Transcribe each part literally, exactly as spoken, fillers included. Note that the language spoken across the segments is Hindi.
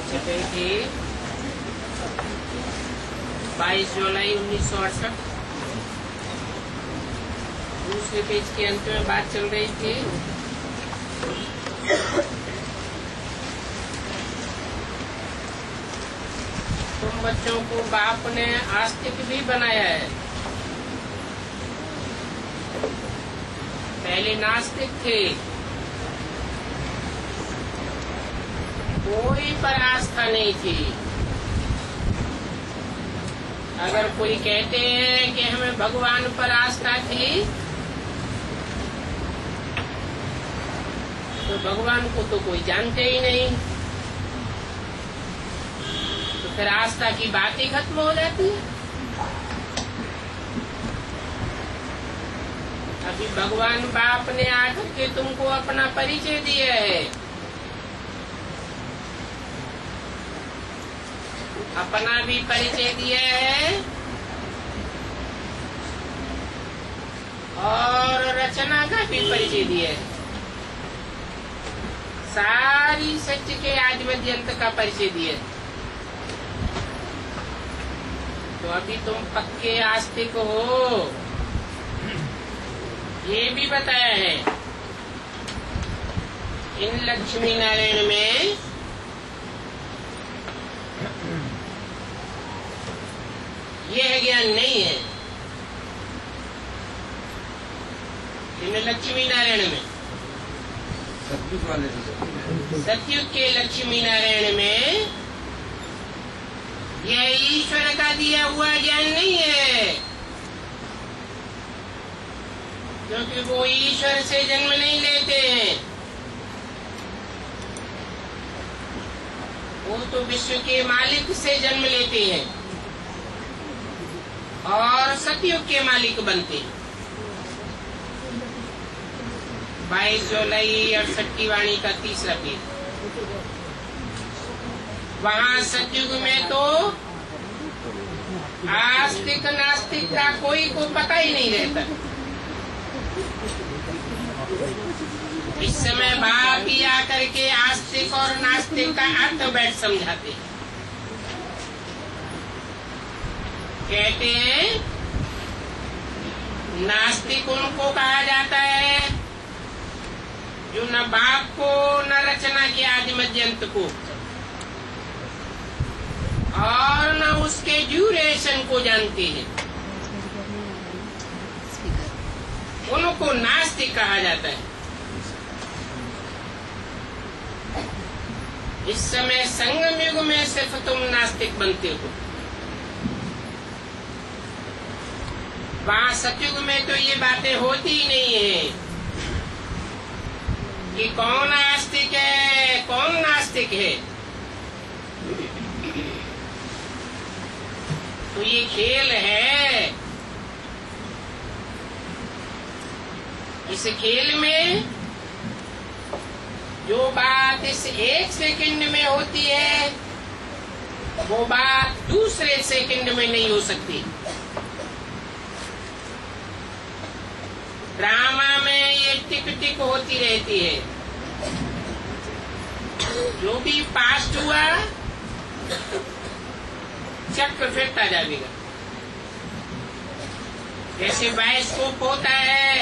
छपे थे बाईस जुलाई उन्नीस सौ अड़सठ। दूसरे पेज के अंत में बात चल रही थी तुम बच्चों को बाप ने आस्तिक भी बनाया है। पहले नास्तिक थे, कोई पर आस्था नहीं थी। अगर कोई कहते हैं कि हमें भगवान पर आस्था थी, तो भगवान को तो कोई जानते ही नहीं, तो फिर आस्था की बात ही खत्म हो जाती है। अभी भगवान बाप ने आकर के तुमको अपना परिचय दिया है, अपना भी परिचय दिया है और रचना का भी परिचय दिया है। सारी सत्य के आदिमध्यंत का परिचय दिया है। तो अभी तुम पक्के आस्तिक हो, ये भी बताया है। इन लक्ष्मी नारायण में यह ज्ञान नहीं है। इन लक्ष्मी नारायण में, सतयुग वाले सतयुग के लक्ष्मी नारायण में यह ईश्वर का दिया हुआ ज्ञान नहीं है, क्योंकि वो ईश्वर से जन्म नहीं लेते हैं। वो तो विश्व के मालिक से जन्म लेते हैं और सतयुग के मालिक बनते हैं। बाईस जुलाई अड़सठ की वाणी का तीसरा पेज। वहाँ सतयुग में तो आस्तिक नास्तिक का कोई को पता ही नहीं रहता। इस समय बाप ही आकर के आस्तिक और नास्तिक का अर्थ बैठ समझाते हैं। कहते हैं नास्तिक उनको कहा जाता है जो न बाप को न रचना के आदि मध्यंत को और न उसके ड्यूरेशन को जानते हैं, उनको नास्तिक कहा जाता है। इस समय संगम युग में सिर्फ तुम नास्तिक बनते हो। वहाँ सतयुग में तो ये बातें होती ही नहीं है कि कौन आस्तिक है कौन नास्तिक है। तो ये खेल है। इस खेल में जो बात इस एक सेकंड में होती है वो बात दूसरे सेकंड में नहीं हो सकती। ड्रामा में ये टिक टिक होती रहती है। जो भी पास्ट हुआ चक्र फिरता जाएगा। जैसे बायोस्कोप होता है,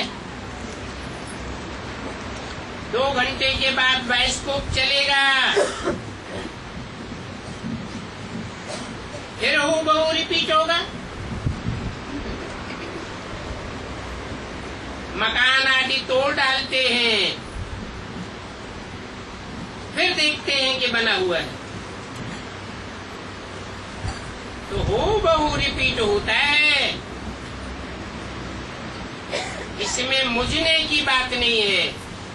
दो घंटे के बाद बायोस्कोप चलेगा, फिर वो बहु रिपीट होगा। मकान आदि तोड़ डालते हैं, फिर देखते हैं कि बना हुआ है। तो हो बहु रिपीट होता है। इसमें मुझने की बात नहीं है।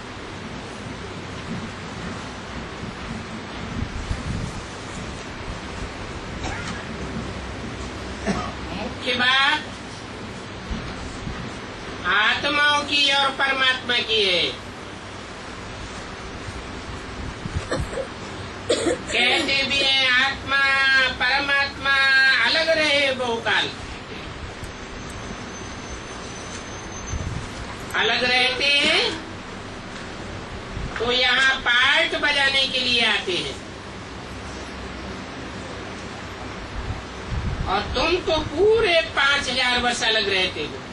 मुख्य बात आत्माओं की और परमात्मा की है। कहते भी हैं आत्मा परमात्मा अलग रहे बहुकाल। अलग रहते हैं तो यहाँ पार्ट बजाने के लिए आते हैं। और तुम तो पूरे पांच हजार वर्ष अलग रहते हो।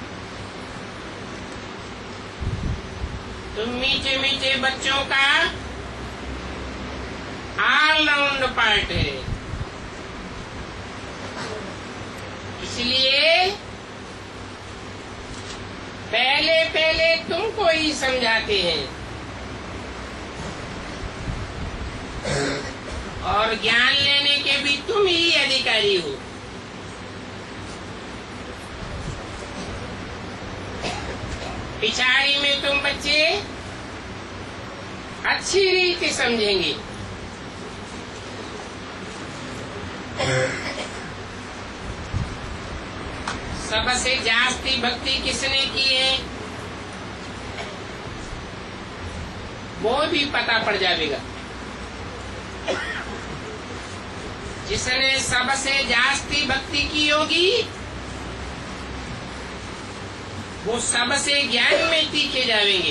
तुम मीठे मीठे बच्चों का ऑलराउंड पार्ट है, इसलिए पहले पहले तुमको ही समझाते हैं और ज्ञान लेने के भी तुम ही अधिकारी हो। पिछाड़ी में तुम बच्चे अच्छी रीति समझेंगे। सबसे जास्ती भक्ति किसने की है वो भी पता पड़ जाएगा। जिसने सबसे जास्ती भक्ति की होगी वो सबसे ज्ञान में तीखे जाएंगे।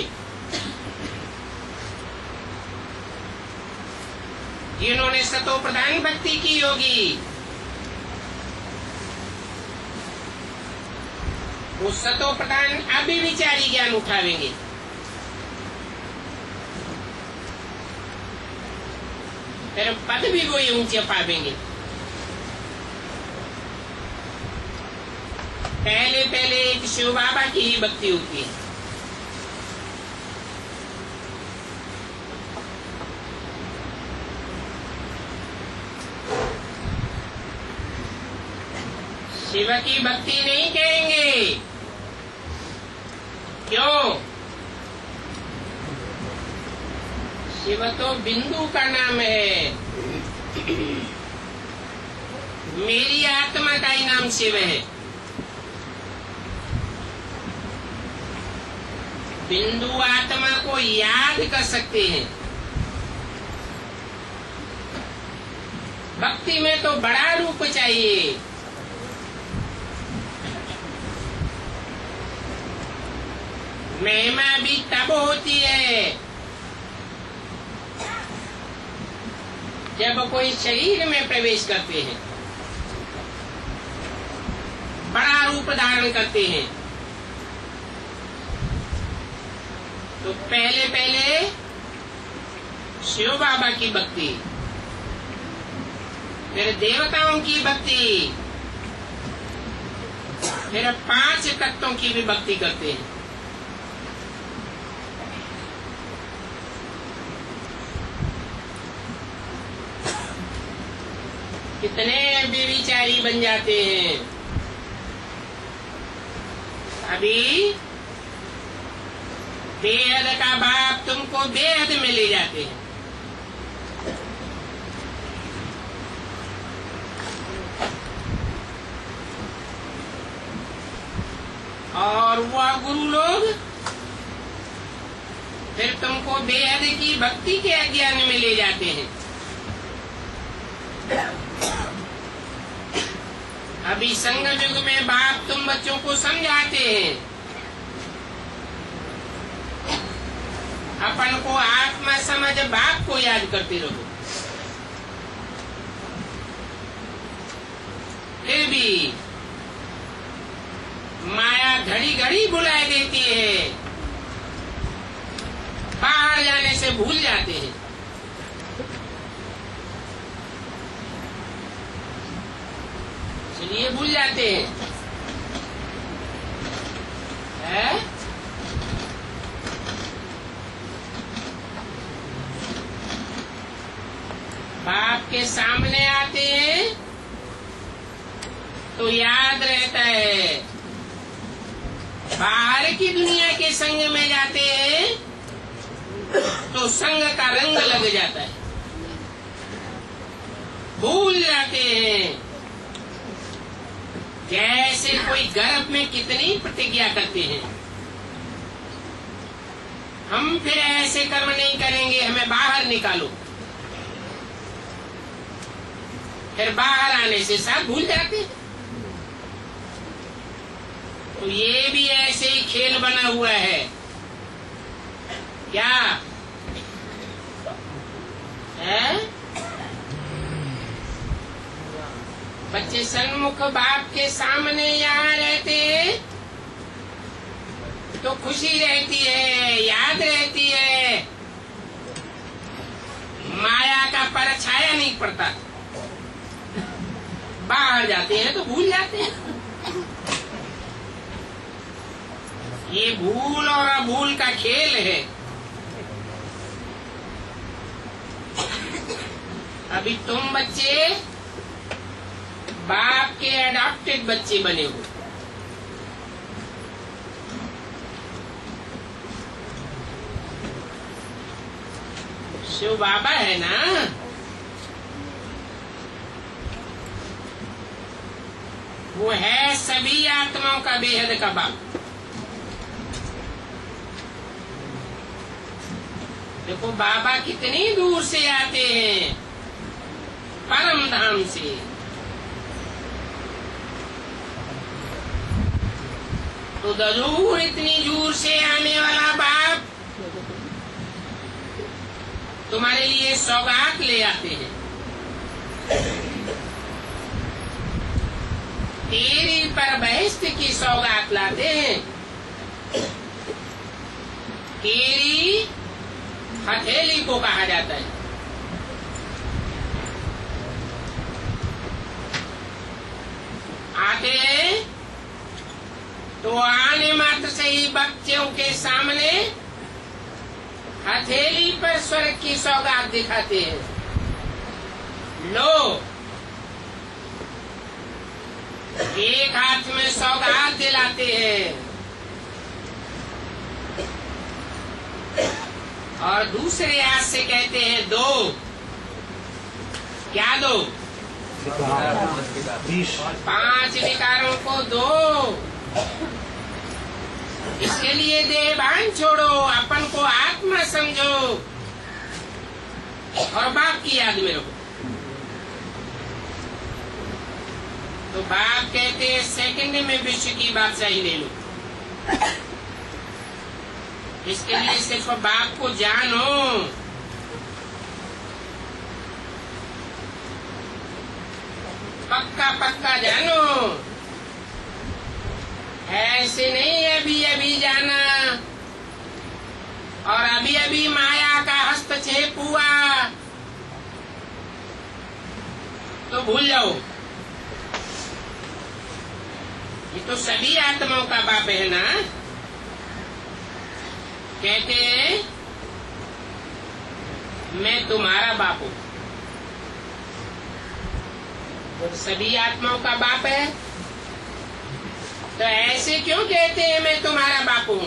जिन्होंने सतो प्रधान भक्ति की होगी वो सतो प्रधान अभी विचारी ज्ञान उठावेंगे। फिर पद भी वही ऊंचे पावेंगे। पहले पहले एक शिव बाबा की ही भक्ति होती है। शिव की भक्ति नहीं कहेंगे। क्यों? शिव तो बिंदु का नाम है। मेरी आत्मा का ही नाम शिव है। बिंदु आत्मा को याद कर सकते हैं। भक्ति में तो बड़ा रूप चाहिए। महिमा भी तब होती है जब कोई शरीर में प्रवेश करते हैं, बड़ा रूप धारण करते हैं। तो पहले पहले शिव बाबा की भक्ति, फिर देवताओं की भक्ति, फिर पांच तत्वों की भी भक्ति करते हैं। कितने बेविचारी बन जाते हैं। अभी बेहद का बाप तुमको बेहद में ले जाते हैं। और वह गुरु लोग फिर तुमको बेहद की भक्ति के अज्ञान में ले जाते हैं। अभी संग युग में बाप तुम बच्चों को समझाते हैं, अपन को आत्मा समझ बाप को याद करते रहो। फिर भी माया घड़ी घड़ी बुलाए देती है, बाहर जाने से भूल जाते हैं। इसलिए भूल जाते हैं, है? बाप के सामने आते हैं तो याद रहता है, बाहर की दुनिया के संग में जाते हैं तो संग का रंग लग जाता है, भूल जाते हैं। जैसे कोई गर्भ में कितनी प्रतिज्ञा करते हैं, हम फिर ऐसे कर्म नहीं करेंगे, हमें बाहर निकालो। फिर बाहर आने से सब भूल जाते हैं। तो ये भी ऐसे ही खेल बना हुआ है। क्या है? बच्चे सन्मुख बाप के सामने यहाँ रहते हैं तो खुशी रहती है, याद रहती है, माया का परछाया नहीं पड़ता। बाहर जाते हैं तो भूल जाते हैं। ये भूल और अभूल का खेल है। अभी तुम बच्चे बाप के अडॉप्टेड बच्चे बने हो। शिव बाबा है ना, वो है सभी आत्माओं का बेहद का बाप। देखो बाबा कितनी दूर से आते हैं, परम धाम से। तो जरूर इतनी दूर से आने वाला बाप तुम्हारे लिए सौगात ले आते हैं। तेरी पर बहिष्ट की सौगात लाते हैं। तेरी हथेली को कहा जाता है। आते हैं तो आने मात्र से ही बच्चों के सामने हथेली पर स्वर्ग की सौगात दिखाते हैं। लो, एक हाथ में सौगात दिलाते हैं और दूसरे हाथ से कहते हैं दो। क्या दो? पांच विकारों को दो। इसके लिए देहभान छोड़ो, अपन को आत्मा समझो और बाप की याद में रहो। तो बाप कहते हैं सेकंड में विश्व की बादशाही ले लो। इसके लिए सिर्फ बाप को जानो। पक्का पक्का जानो, ऐसे नहीं अभी अभी जाना और अभी अभी माया का हस्तक्षेप हुआ तो भूल जाओ। ये तो सभी आत्माओं का बाप है ना। कहते हैं मैं तुम्हारा बाप हूँ। तो सभी आत्माओं का बाप है, तो ऐसे क्यों कहते हैं मैं तुम्हारा बाप हूँ?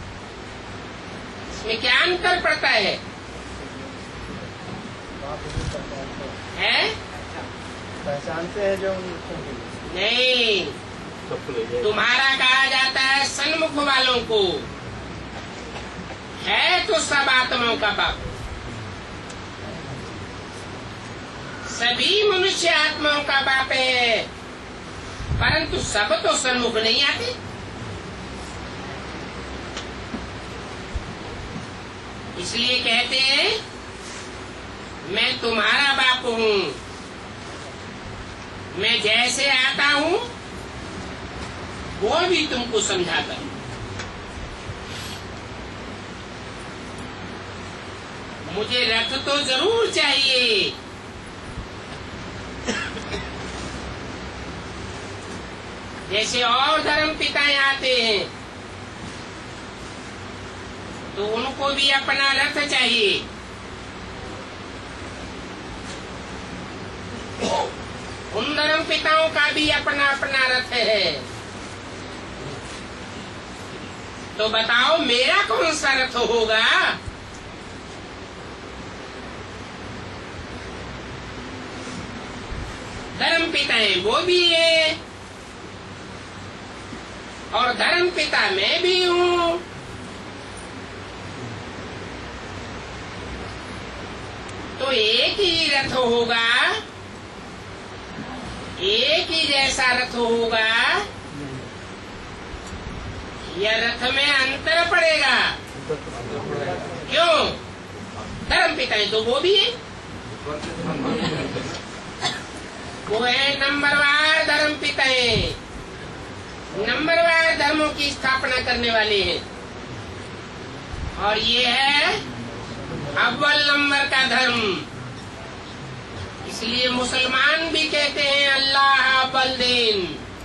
इसमें क्या अंतर पड़ता है? है? पहचानते हैं जो नहीं, तुम्हारा कहा जाता है सन्मुख वालों को। है तो सब आत्माओं का बाप। सभी मनुष्य आत्माओं का बाप है, परंतु सब तो सन्मुख नहीं आते। इसलिए कहते हैं मैं तुम्हारा बाप हूँ। मैं जैसे आता हूँ वो भी तुमको समझाता हूँ। मुझे रथ तो जरूर चाहिए, जैसे और धर्म पिताएं आते हैं तो उनको भी अपना रथ चाहिए। उन धर्म पिताओं का भी अपना अपना रथ है। तो बताओ मेरा कौन सा रथ होगा? धर्म पिताएं वो भी है और धर्म पिता मैं भी हूँ। तो एक ही रथ होगा, एक ही जैसा रथ होगा, या रथ में अंतर पड़ेगा? क्यों? धर्म पिताएं तो वो भी है। वो है नंबरवार धर्म पिताएं, नंबरवार धर्मों की स्थापना करने वाले हैं। और ये है अव्वल नंबर का धर्म। इसलिए मुसलमान भी कहते हैं अल्लाह अव्वल दीन।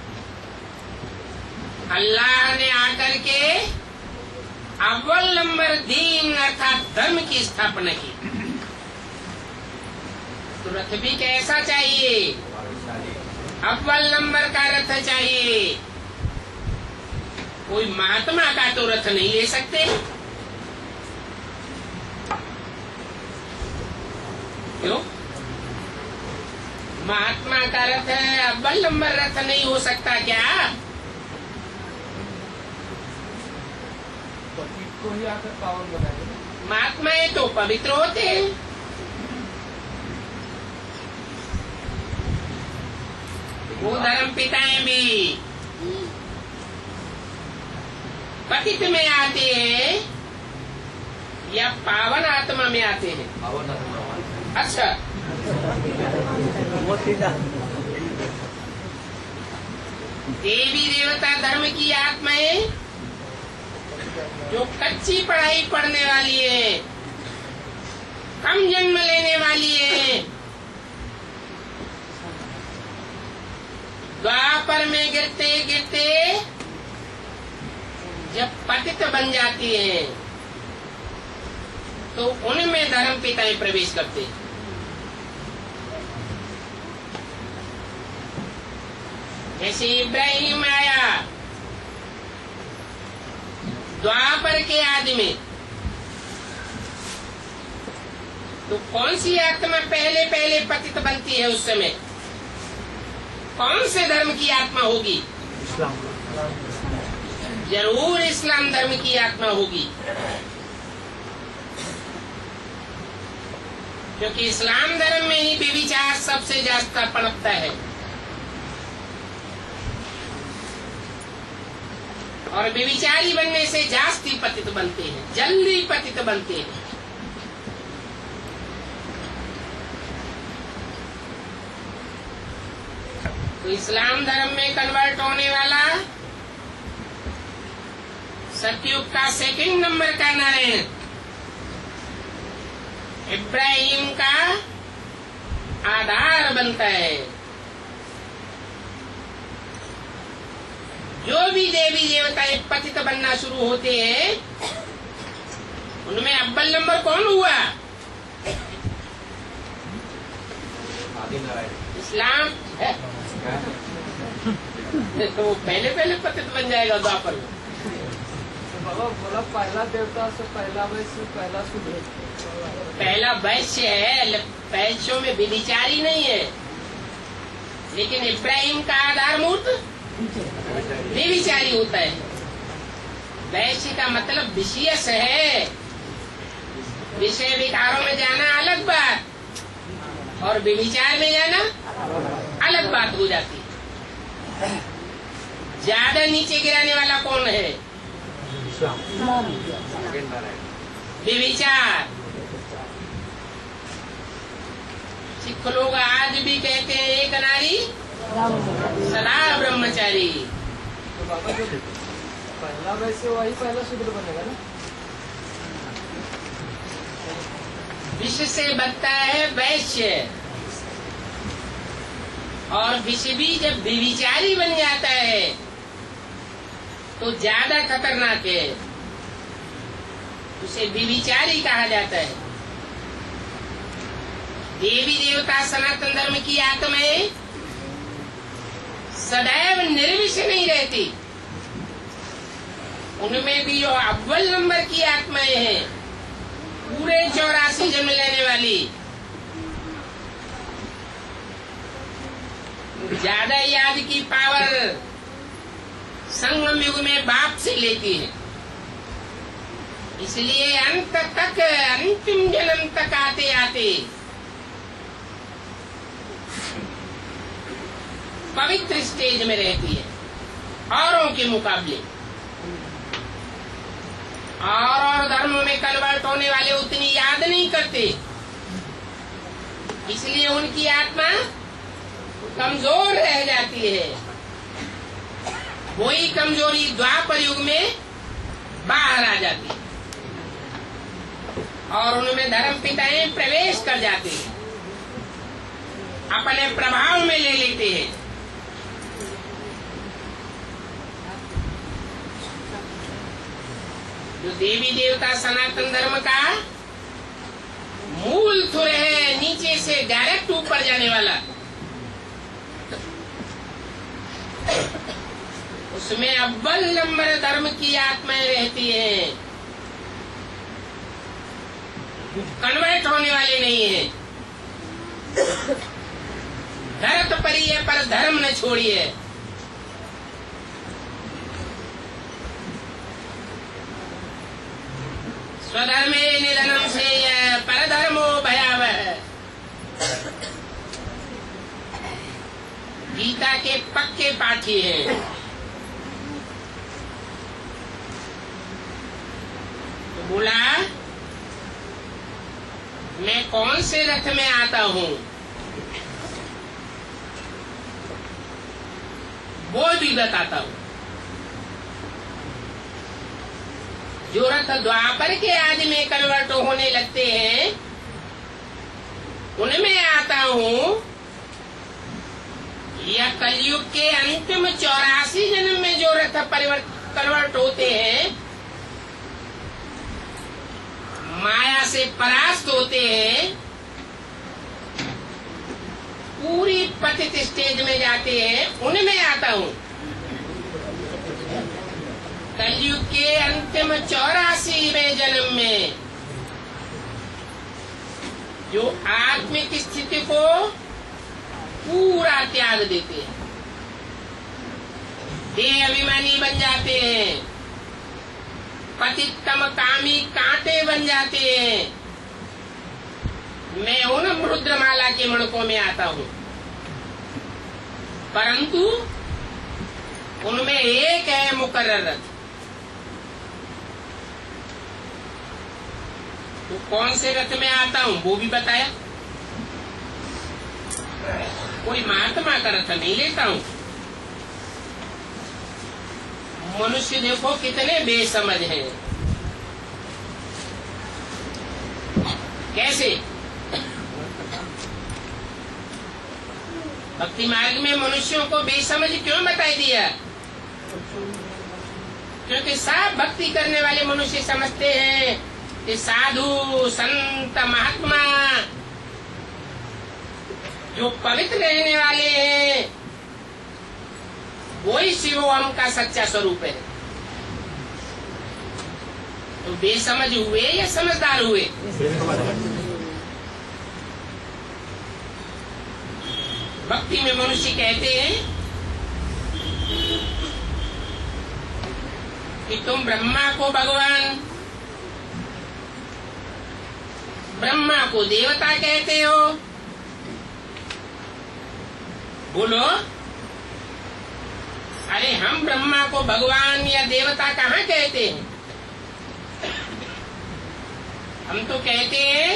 अल्लाह ने आकर के अव्वल नंबर दीन अर्थात धर्म की स्थापना की। तो रथ भी कैसा चाहिए? अव्वल नंबर का रथ चाहिए। कोई महात्मा का तो रथ नहीं ले सकते। क्यों? महात्मा का रथ है, अव्वल नंबर रथ नहीं हो सकता क्या? को ही आकर पावन बनाएंगे। महात्माएं तो पवित्र होते हैं। वो धर्म पिताएं भी पतित में आते हैं या पावन आत्मा में आते हैं? पावन आत्मा। अच्छा, देवी देवता धर्म की आत्माएं जो कच्ची पढ़ाई पढ़ने वाली है, कम जन्म लेने वाली है, द्वापर में गिरते गिरते जब पतित बन जाती है तो उनमें धर्म पिताएं प्रवेश करते हैं। जैसे इब्राहिम आया द्वापर के आदि में, तो कौन सी आत्मा पहले पहले पतित बनती है? उस समय कौन से धर्म की आत्मा होगी? इस्लाम। जरूर इस्लाम धर्म की आत्मा होगी, क्योंकि इस्लाम धर्म में ही व्यभिचार सबसे ज्यादा पनपता है। और व्यभिचारी बनने से जास्ती पतित बनते हैं, जल्दी पतित बनते हैं। तो इस्लाम धर्म में कन्वर्ट होने वाला सतयुग का सेकंड नंबर का नारायण इब्राहिम का आधार बनता है। जो भी देवी देवता पतित बनना शुरू होते हैं उनमें अव्वल नंबर कौन हुआ? आदि नारायण। इस्लाम है। तो वो पहले पहले पतित बन जाएगा द्वापर में। बाबा बोला पहला देवता से पहला वैश्य पहला शूद्र। पहला वैश्य है, वैश्यों में व्यभिचारी नहीं है, लेकिन इब्राहिम का आधार मूर्त व्यभिचारी होता है। वैश्य का मतलब विषयस है, विषय विकारों में जाना अलग बात और व्यभिचार में जाना अलग बात हो जाती है। ज्यादा नीचे गिराने वाला कौन है? व्यभिचार। सिख लोग आज भी कहते हैं एक नारी सदा ब्रह्मचारी। तो बाबा जो पहला वैश्य वही पहला शूद्र बनेगा ना? विष से बनता है वैश्य, और विष भी जब व्यभिचारी बन जाता है तो ज्यादा खतरनाक है, उसे व्यभिचारी कहा जाता है। देवी देवता सनातन धर्म की आत्माएं सदैव निर्विष नहीं रहती, उनमें भी जो अव्वल नंबर की आत्माएं हैं पूरे चौरासी जन्म लेने वाली, ज्यादा याद की पावर संगम युग में बाप से लेती है। इसलिए अंत तक अंतिम जन्म तक आते आते पवित्र स्टेज में रहती है औरों के मुकाबले। और और धर्मों में कन्वर्ट होने वाले उतनी याद नहीं करते, इसलिए उनकी आत्मा कमजोर रह जाती है। वही कमजोरी द्वापर युग में बाहर आ जाती है और उनमें धर्म पिताएं प्रवेश कर जाते हैं, अपने प्रभाव में ले लेते हैं। जो देवी देवता सनातन धर्म का मूल थुर है, नीचे से डायरेक्ट ऊपर जाने वाला, उसमें अव्वल नंबर धर्म की आत्माएं रहती हैं, कन्वर्ट होने वाले नहीं है। धरत परी है पर धर्म न छोड़िए। स्वधर्मे निधनम से परधर्मो भयावह। गीता के पक्के पाठी हैं। तो बोला मैं कौन से रथ में आता हूँ, वो भी बताता हूँ। जो रथ द्वापर के आदि में कन्वर्ट होने लगते हैं उनमें आता हूँ, या कलयुग के अंतिम चौरासी जन्म में जो रथ परिवर्त कन्वर्ट होते हैं, माया से परास्त होते हैं, पूरी पतित स्टेज में जाते हैं, उनमें आता हूँ। कलयुग के अंतिम चौरासीवें जन्म में जो आत्मिक स्थिति को पूरा त्याग देते हैं, देह अभिमानी बन जाते हैं, पतितम कामी कांटे बन जाते हैं, मैं उन रुद्रमाला के मणकों में आता हूँ। परंतु उनमें एक है मुकर्रर रथ। तो कौन से रथ में आता हूँ वो भी बताया। कोई महात्मा का रथ नहीं लेता हूँ। मनुष्य देखो कितने बेसमझ हैं। कैसे? भक्ति मार्ग में मनुष्यों को बेसमझ क्यों बताई दिया? क्योंकि सब भक्ति करने वाले मनुष्य समझते हैं कि साधु संत महात्मा जो पवित्र रहने वाले हैं वही शिवोहम का सच्चा स्वरूप है। तो बेसमझ हुए या समझदार हुए? भक्ति में मनुष्य कहते हैं कि तुम ब्रह्मा को भगवान, ब्रह्मा को देवता कहते हो। बोलो, अरे हम ब्रह्मा को भगवान या देवता कहाँ कहते हैं? हम तो कहते हैं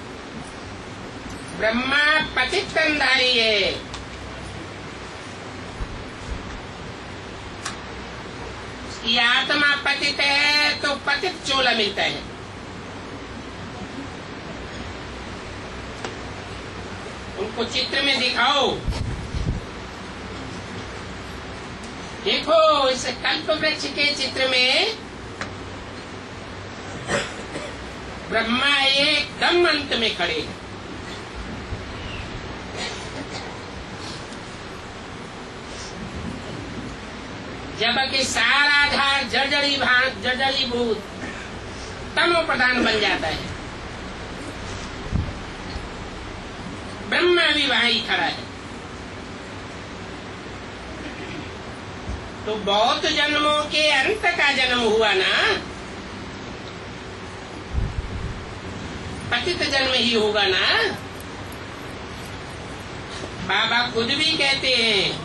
ब्रह्मा पतित तनधारी है, उसकी आत्मा पतित है तो पतित चोला मिलता है। उनको चित्र में दिखाओ। देखो इस कल्प वृक्ष के चित्र में ब्रह्मा एकदम अंत में खड़े हैं। जबकि सारा झाड़ जर्जरी भाग जर्जरी भूत तमो प्रधान बन जाता है, ब्रह्मा भी वहीं खड़ा है। तो बहुत जन्मों के अंत का जन्म हुआ ना, पतित जन्म ही होगा ना। बाबा खुद भी कहते हैं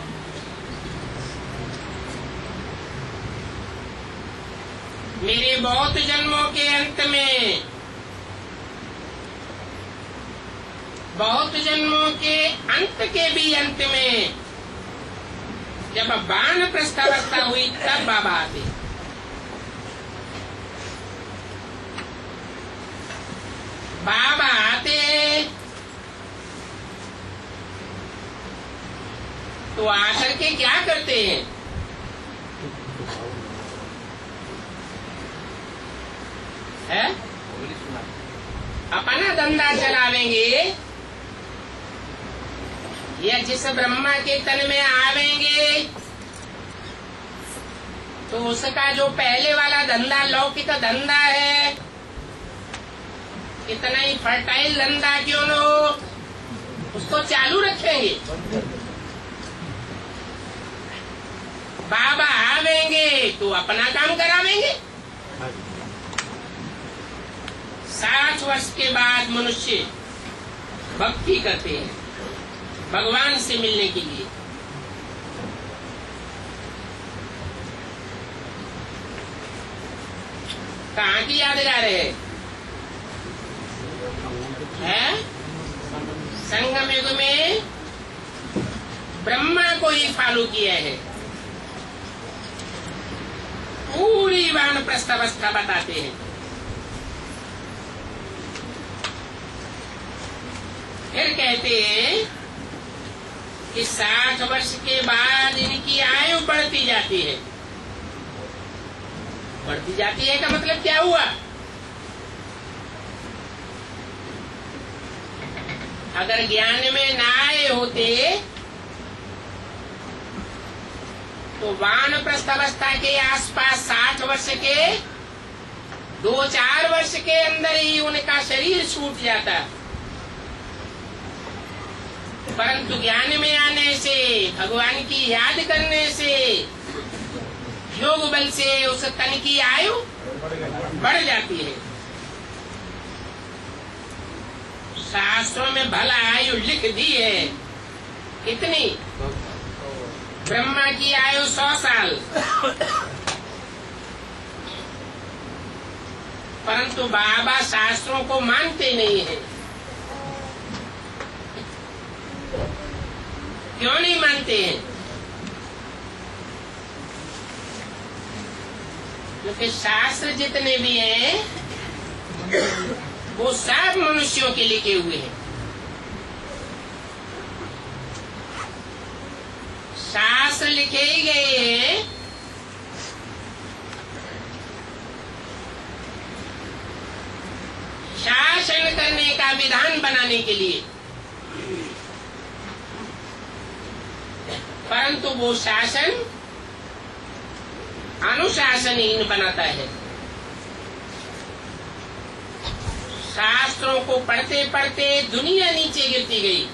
मेरे बहुत जन्मों के अंत में बहुत जन्मों के अंत के भी अंत में जब वानप्रस्थावस्था हुई तब बाबा आते। बाबा आते तो आकर के क्या करते हैं? है? अपना धंधा चलावेंगे या जिस ब्रह्मा के तन में आवेंगे तो उसका जो पहले वाला धंधा लौकिक धंधा है, कितना ही फर्टाइल धंधा क्यों न हो, उसको चालू रखेंगे। बाबा आवेंगे तो अपना काम करावेंगे। साठ वर्ष के बाद मनुष्य भक्ति करते हैं भगवान से मिलने के लिए। कहाँ की याद दिला रहे हैं? संगम युग में ब्रह्मा को ही फॉलो किया है। पूरी वानप्रस्थ अवस्था बताते हैं। फिर कहते हैं कि साठ वर्ष के बाद इनकी आयु बढ़ती जाती है। बढ़ती जाती है का मतलब क्या हुआ? अगर ज्ञान में ना आए होते तो वानप्रस्थ अवस्था के आसपास साठ वर्ष के दो चार वर्ष के अंदर ही उनका शरीर छूट जाता। परंतु ज्ञान में आने से, भगवान की याद करने से, योग बल से उस तन की आयु बढ़ जाती है। शास्त्रों में भला आयु लिख दी है। कितनी? ब्रह्मा की आयु सौ साल, परंतु बाबा शास्त्रों को मानते नहीं है। क्यों नहीं मानते हैं? क्योंकि शास्त्र जितने भी हैं वो सब मनुष्यों के लिखे हुए हैं। शास्त्र लिखे ही गए हैं शासन करने का विधान बनाने के लिए, परंतु वो शासन अनुशासनहीन बनाता है। शास्त्रों को पढ़ते पढ़ते दुनिया नीचे गिरती गई,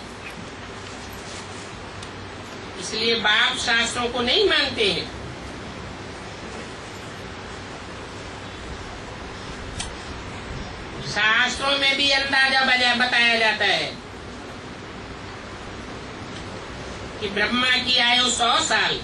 इसलिए बाप शास्त्रों को नहीं मानते हैं। शास्त्रों में भी अंदाजा बताया जाता है कि ब्रह्मा की आयु सौ साल,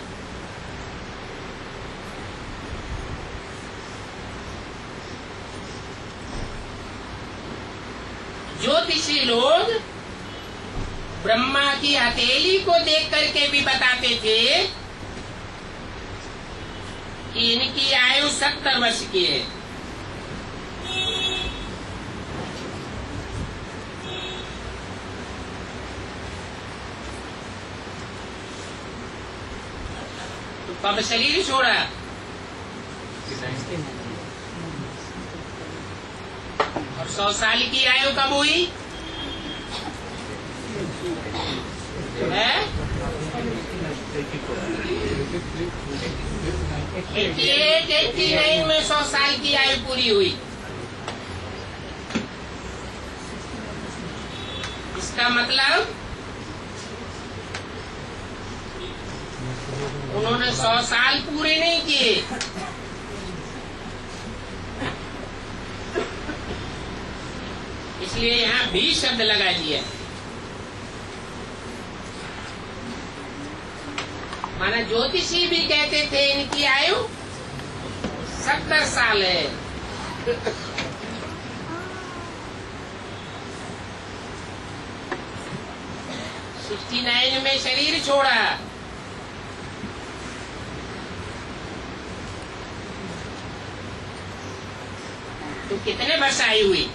ज्योतिषी लोग ब्रह्मा की हथेली को देख करके भी बताते थे कि इनकी आयु सत्तर वर्ष की है। तो कब शरीर छोड़ा? और सौ साल की आयु कब हुई है? एटी एट एटी नाइन में सौ साल की आयु पूरी हुई। इसका मतलब उन्होंने सौ साल पूरे नहीं किए। इसलिए यहाँ भी शब्द लगा दिया। माना ज्योतिषी भी कहते थे इनकी आयु सत्तर साल है। सिक्सटी नाइन में शरीर छोड़ा, तो कितने वर्ष आयु हुई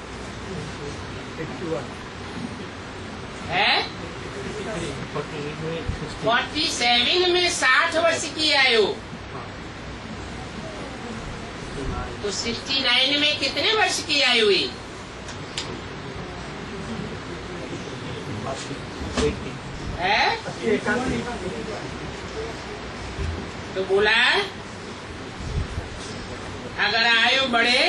है? फोर्टी सेवन में साठ वर्ष की आयु, तो सिक्सटी नाइन में कितने वर्ष की आयु हुई है? तो बोला अगर आयु बढ़े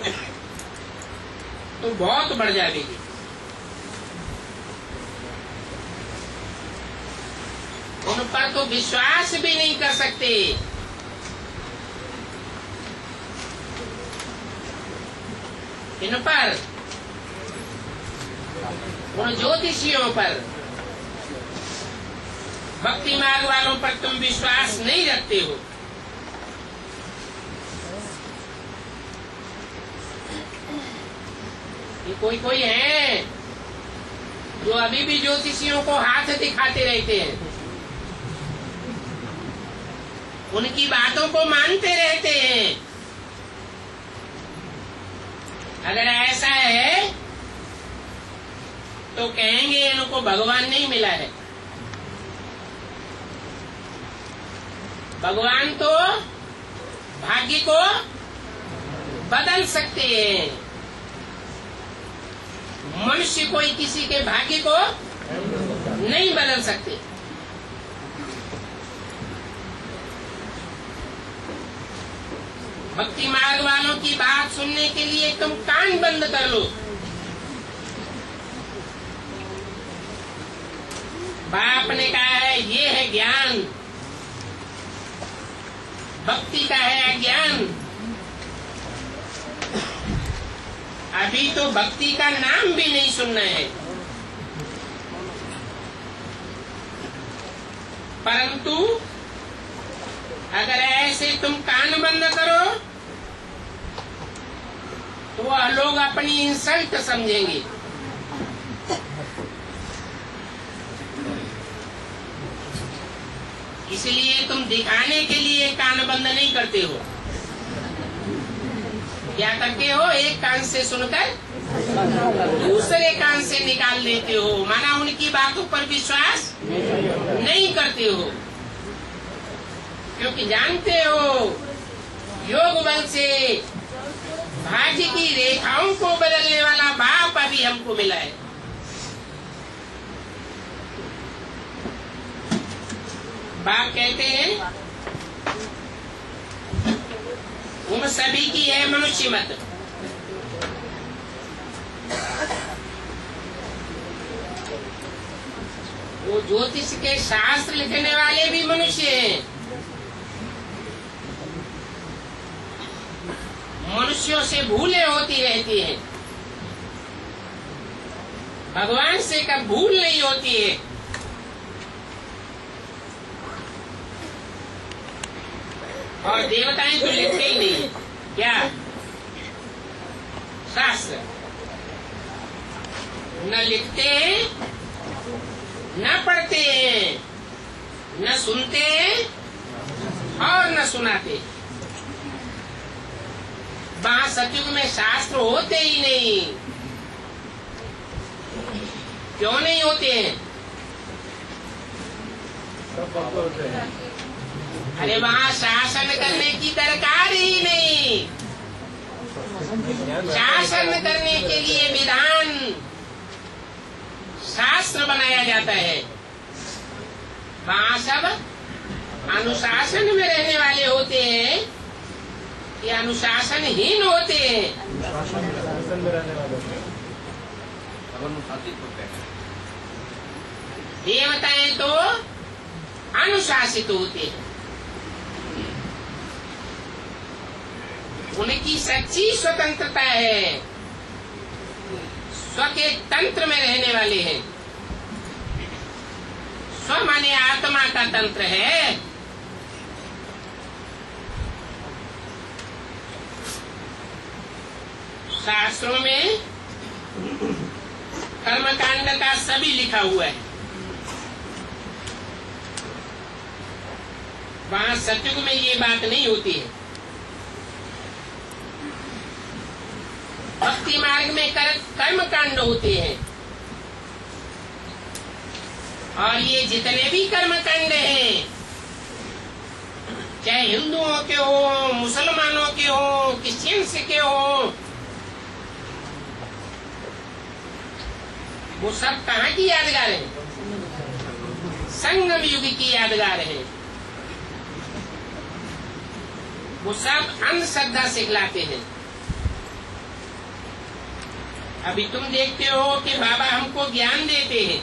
तो बहुत बढ़ जाएगी। उन पर तो विश्वास भी नहीं कर सकते। इन पर, उन ज्योतिषियों पर, भक्ति मार्ग वालों पर तुम विश्वास नहीं रखते हो। ये कोई कोई है जो अभी भी ज्योतिषियों को हाथ दिखाते रहते हैं, उनकी बातों को मानते रहते हैं। अगर ऐसा है तो कहेंगे इनको भगवान नहीं मिला है। भगवान तो भाग्य को बदल सकते हैं, मनुष्य कोई किसी के भाग्य को नहीं बदल सकते। भक्ति मार्ग वालों की बात सुनने के लिए तुम कान बंद कर लो। बाप ने कहा है ये है ज्ञान, भक्ति का है अज्ञान। अभी तो भक्ति का नाम भी नहीं सुनना है, परंतु अगर ऐसे तुम कान बंद करो तो वह लोग अपनी इंसल्ट समझेंगे। इसलिए तुम दिखाने के लिए कान बंद नहीं करते हो। क्या करते हो? एक कान से सुनकर दूसरे कान से निकाल देते हो, माना उनकी बातों पर विश्वास नहीं करते हो, क्योंकि जानते हो योग बल से भाग्य की रेखाओं को बदलने वाला बाप अभी हमको मिला है। बाप कहते हैं तुम सभी की है मनुष्य मत। वो ज्योतिष के शास्त्र लिखने वाले भी मनुष्य हैं। मनुष्यों से भूलें होती रहती हैं, भगवान से कब भूल नहीं होती है। और देवताएं तो लिखते ही नहीं, क्या शास्त्र न लिखते हैं, न पढ़ते हैं, न सुनते हैं और न सुनाते। वहां सतयुग में शास्त्र होते ही नहीं। क्यों नहीं होते हैं? अरे वहां शासन करने की दरकार ही नहीं। शासन करने के लिए विधान शास्त्र बनाया जाता है। वहां सब अनुशासन में रहने वाले होते हैं या अनुशासनहीन होते हैं। देवताएं तो अनुशासित होते हैं, उनकी सच्ची स्वतंत्रता है, स्व के तंत्र में रहने वाले हैं। स्व माने आत्मा का तंत्र है। शास्त्रों में कर्मकांड का सभी लिखा हुआ है। वहां सतयुग में ये बात नहीं होती है। भक्ति मार्ग में कर, कर्म कांड होते हैं, और ये जितने भी कर्म कांड हैं, चाहे हिंदुओं के हो, मुसलमानों के हो, क्रिश्चियंस के हो, वो सब कहाँ की यादगार है? संगम युग की यादगार है। वो सब अंधश्रद्धा सिखलाते हैं। अभी तुम देखते हो कि बाबा हमको ज्ञान देते हैं।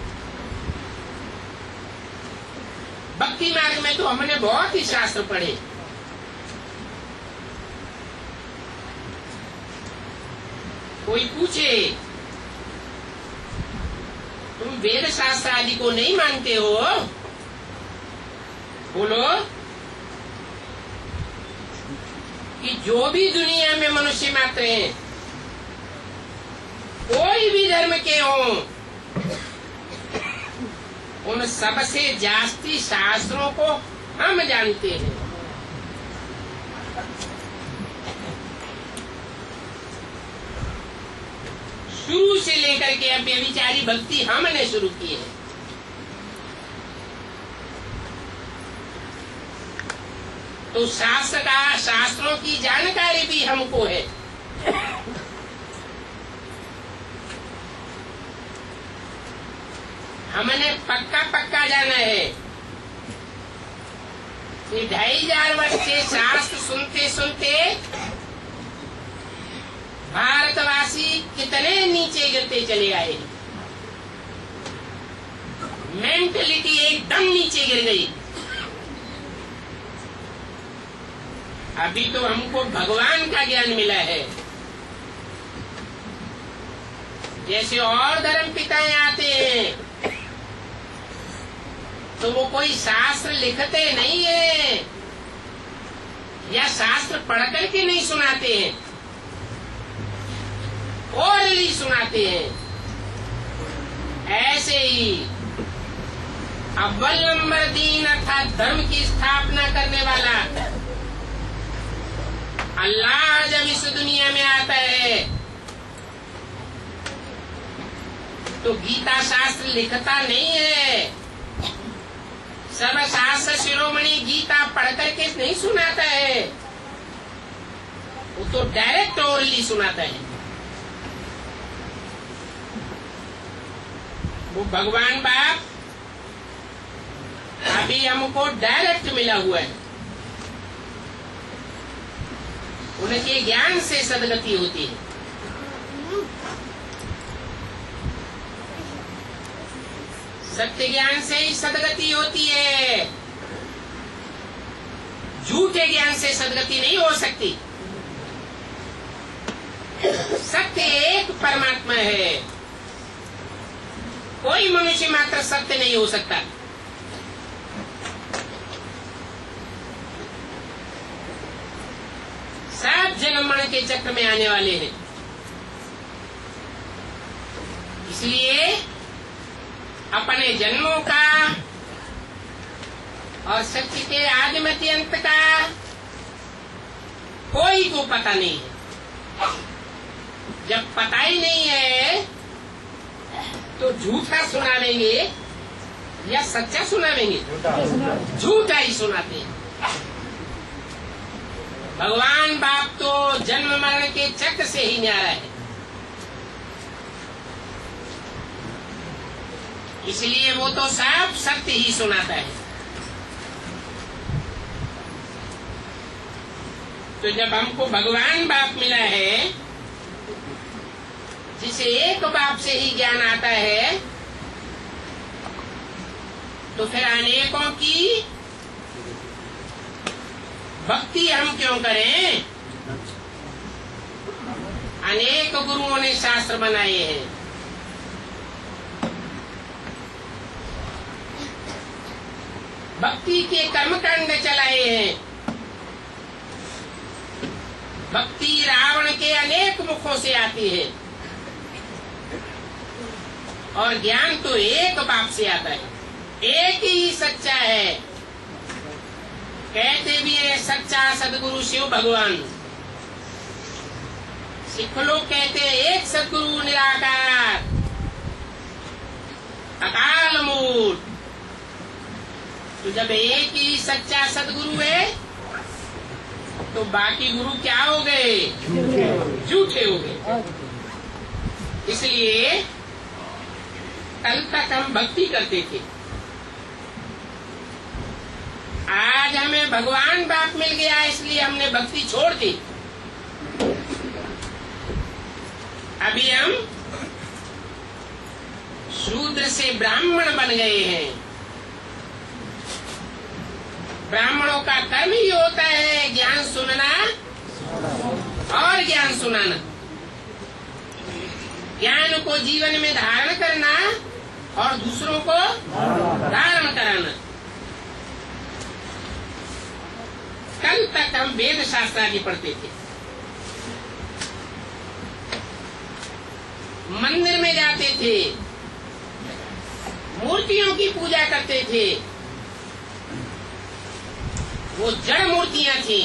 भक्ति मार्ग में तो हमने बहुत ही शास्त्र पढ़े, कोई पूछे तुम वेद शास्त्र आदि को नहीं मानते हो? बोलो कि जो भी दुनिया में मनुष्य मात्र हैं, कोई भी धर्म के हों, उन सबसे जास्ती शास्त्रों को हम जानते हैं। शुरू से लेकर के अब व्यभिचारी भक्ति हमने शुरू की है। तो शास्त्र का शास्त्रों की जानकारी भी हमको है। हमने पक्का पक्का जाना है कि ढाई हजार वर्ष से शास्त्र सुनते सुनते भारतवासी कितने नीचे गिरते चले आए। मेंटलिटी एकदम नीचे गिर गई। अभी तो हमको भगवान का ज्ञान मिला है। जैसे और धर्म पिताएं आते हैं तो वो कोई शास्त्र लिखते नहीं है या शास्त्र पढ़ करके नहीं सुनाते हैं, ओरली सुनाते हैं। ऐसे ही अव्वल नंबर दीन अर्थात धर्म की स्थापना करने वाला अल्लाह जब इस दुनिया में आता है तो गीता शास्त्र लिखता नहीं है। सब शास्त्र शिरोमणि गीता पढ़ करके नहीं सुनाता है, वो तो डायरेक्ट ओरली सुनाता है। वो भगवान बाप अभी हमको डायरेक्ट मिला हुआ है। उनके ज्ञान से सदगति होती है। सत्य ज्ञान से ही सदगति होती है। झूठे ज्ञान से सदगति नहीं हो सकती। सत्य एक परमात्मा है, कोई मनुष्य मात्र सत्य नहीं हो सकता। सब जन्म मरण के चक्र में आने वाले हैं। इसलिए अपने जन्मों का और सत्य के आदि मध्य अंत का कोई को पता नहीं है। जब पता ही नहीं है तो झूठा सुनावेंगे या सच्चा सुनावेंगे? झूठा ही सुनाते हैं। भगवान बाप तो जन्म मरण के चक्र से ही न्यारा है। इसलिए वो तो सब सत्य ही सुनाता है। तो जब हमको भगवान बाप मिला है, जिसे एक बाप से ही ज्ञान आता है, तो फिर अनेकों की भक्ति हम क्यों करें? अनेक गुरुओं ने शास्त्र बनाए हैं। भक्ति के कर्मकांड चलाए हैं। भक्ति रावण के अनेक मुखों से आती है और ज्ञान तो एक बाप से आता है। एक ही सच्चा है। कहते भी है सच्चा सदगुरु शिव भगवान। सिख लोग कहते हैं एक सदगुरु निराकार अकाल मूर्त। तो जब एक ही सच्चा सदगुरु है तो बाकी गुरु क्या हो गए? झूठे हो गए। इसलिए कल तक हम भक्ति करते थे, आज हमें भगवान बाप मिल गया इसलिए हमने भक्ति छोड़ दी। अभी हम शूद्र से ब्राह्मण बन गए हैं। ब्राह्मणों का कर्म ही होता है ज्ञान सुनना और ज्ञान सुनाना, ज्ञान को जीवन में धारण करना और दूसरों को धारण कराना। कल तक हम वेद शास्त्र आगे पढ़ते थे, मंदिर में जाते थे, मूर्तियों की पूजा करते थे। वो जड़ मूर्तियां थी।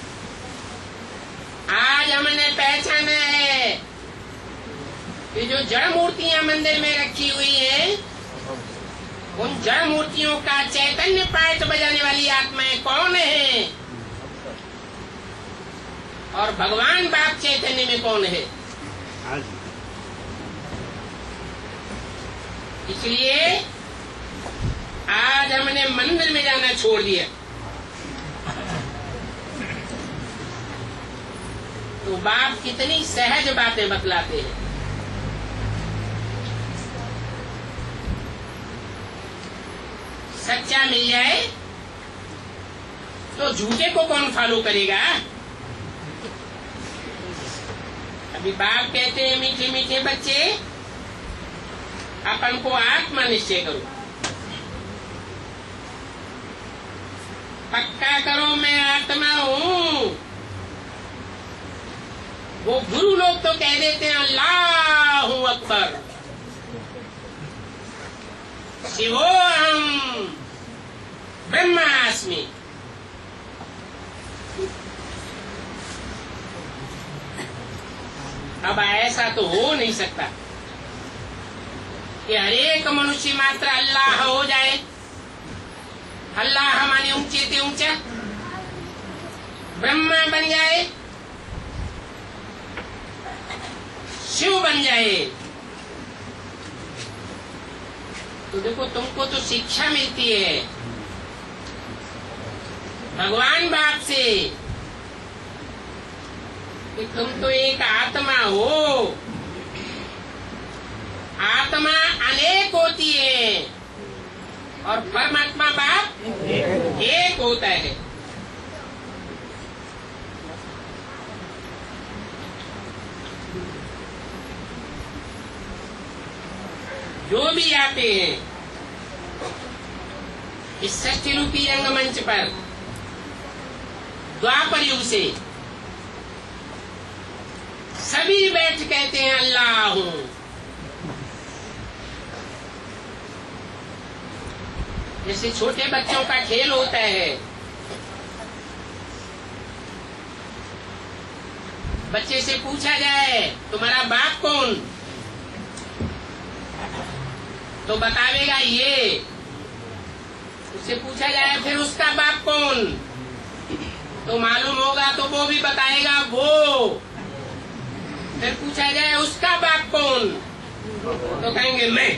आज हमने पहचाना है कि जो जड़ मूर्तियां मंदिर में रखी हुई है, उन जड़ मूर्तियों का चैतन्य पाठ बजाने वाली आत्माएं कौन है और भगवान बाप चैतन्य में कौन है। इसलिए आज हमने मंदिर में जाना छोड़ दिया। तो बाप कितनी सहज बातें बतलाते हैं। सच्चा मिल जाए तो झूठे को कौन फॉलो करेगा। अभी बाप कहते हैं मीठे मीठे बच्चे अपन को आत्मा निश्चय करो, पक्का करो मैं आत्मा हूँ। वो गुरु लोग तो कह देते हैं अल्लाहु अकबर, शिवोहम ब्रह्मास्मि। अब ऐसा तो हो नहीं सकता कि हर एक मनुष्य मात्र अल्लाह हो जाए। अल्लाह माने ऊंचे से ऊंचा, ब्रह्मा बन जाए, शिव बन जाए। तो देखो तुमको तो शिक्षा मिलती है भगवान बाप से कि तुम तो एक आत्मा हो। आत्मा अनेक होती है और परमात्मा बाप एक होता है। जो भी आते हैं इस षष्ठी रूपी रंगमंच पर द्वापर युग से, सभी बैठ कहते हैं अल्लाह हूं। जैसे छोटे बच्चों का खेल होता है, बच्चे से पूछा जाए तुम्हारा बाप कौन, तो बतावेगा ये। उससे पूछा जाए फिर उसका बाप कौन, तो मालूम होगा तो वो भी बताएगा वो। फिर पूछा जाए उसका बाप कौन, तो कहेंगे मैं।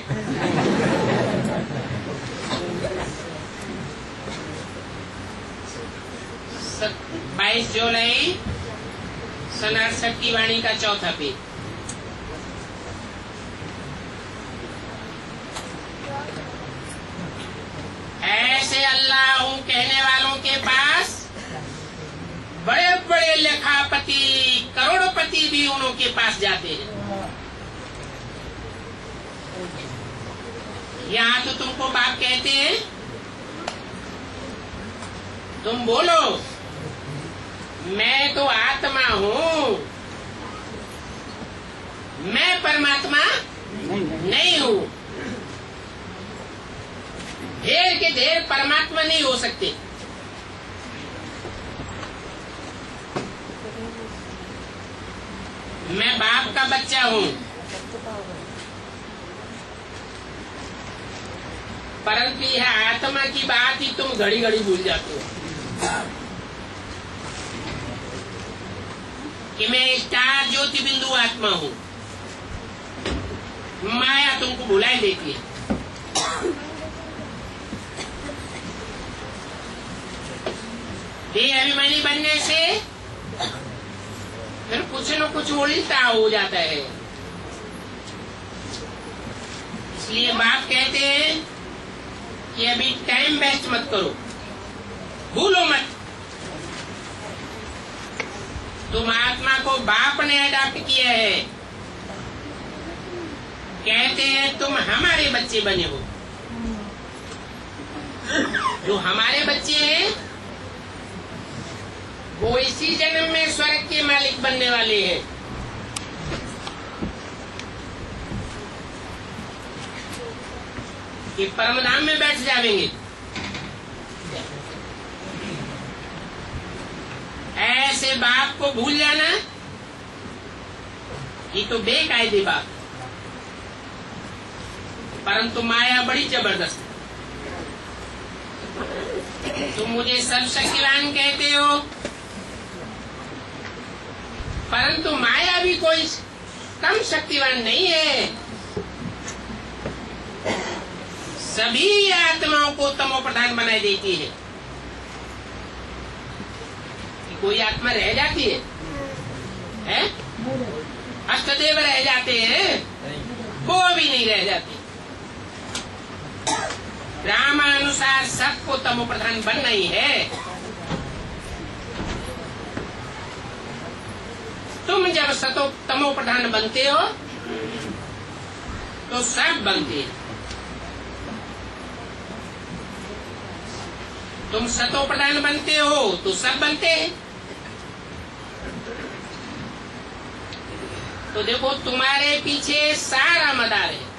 बाईस जुलाई सन अड़सठ की वाणी का चौथा पेज। ऐसे अल्लाह हूं कहने वालों के पास बड़े बड़े लेखापति करोड़पति भी उनके पास जाते हैं। यहाँ तो तुमको बाप कहते हैं तुम बोलो मैं तो आत्मा हूँ, मैं परमात्मा नहीं हूँ। ढेर के ढेर परमात्मा नहीं हो सकते। मैं बाप का बच्चा हूँ, परंतु यह आत्मा की बात ही तुम घड़ी घड़ी भूल जाते हो कि मैं स्टार ज्योति बिंदु आत्मा हूँ। माया तुमको भुलाई देती है। देह अभिमानी बनने से फिर कुछ न कुछ उल्टा हो जाता है। इसलिए बाप कहते हैं कि अभी टाइम वेस्ट मत करो, भूलो मत। तुम आत्मा को बाप ने अडॉप्ट किया है। कहते हैं तुम हमारे बच्चे बने हो। जो हमारे बच्चे हैं वो इसी जन्म में स्वर्ग के मालिक बनने वाले हैं। कि परमधाम में बैठ जाएंगे। ऐसे बाप को भूल जाना ये तो बेकायदे बात, परंतु माया बड़ी जबरदस्त। तुम मुझे सर्वशक्तिवान कहते हो, परंतु माया भी कोई कम शक्तिवान नहीं है। सभी आत्माओं को तमो प्रधान बनाई देती है। कि कोई आत्मा रह जाती है, है? अष्टदेव रह जाते हैं, वो भी नहीं रह जाती। रामानुसार सबको तमो प्रधान बनना ही है। तुम जब सतो तमो प्रधान बनते हो तो सब बनते हैं। तुम सतो प्रधान बनते हो तो सब बनते हैं। तो देखो तुम्हारे पीछे सारा मदार है।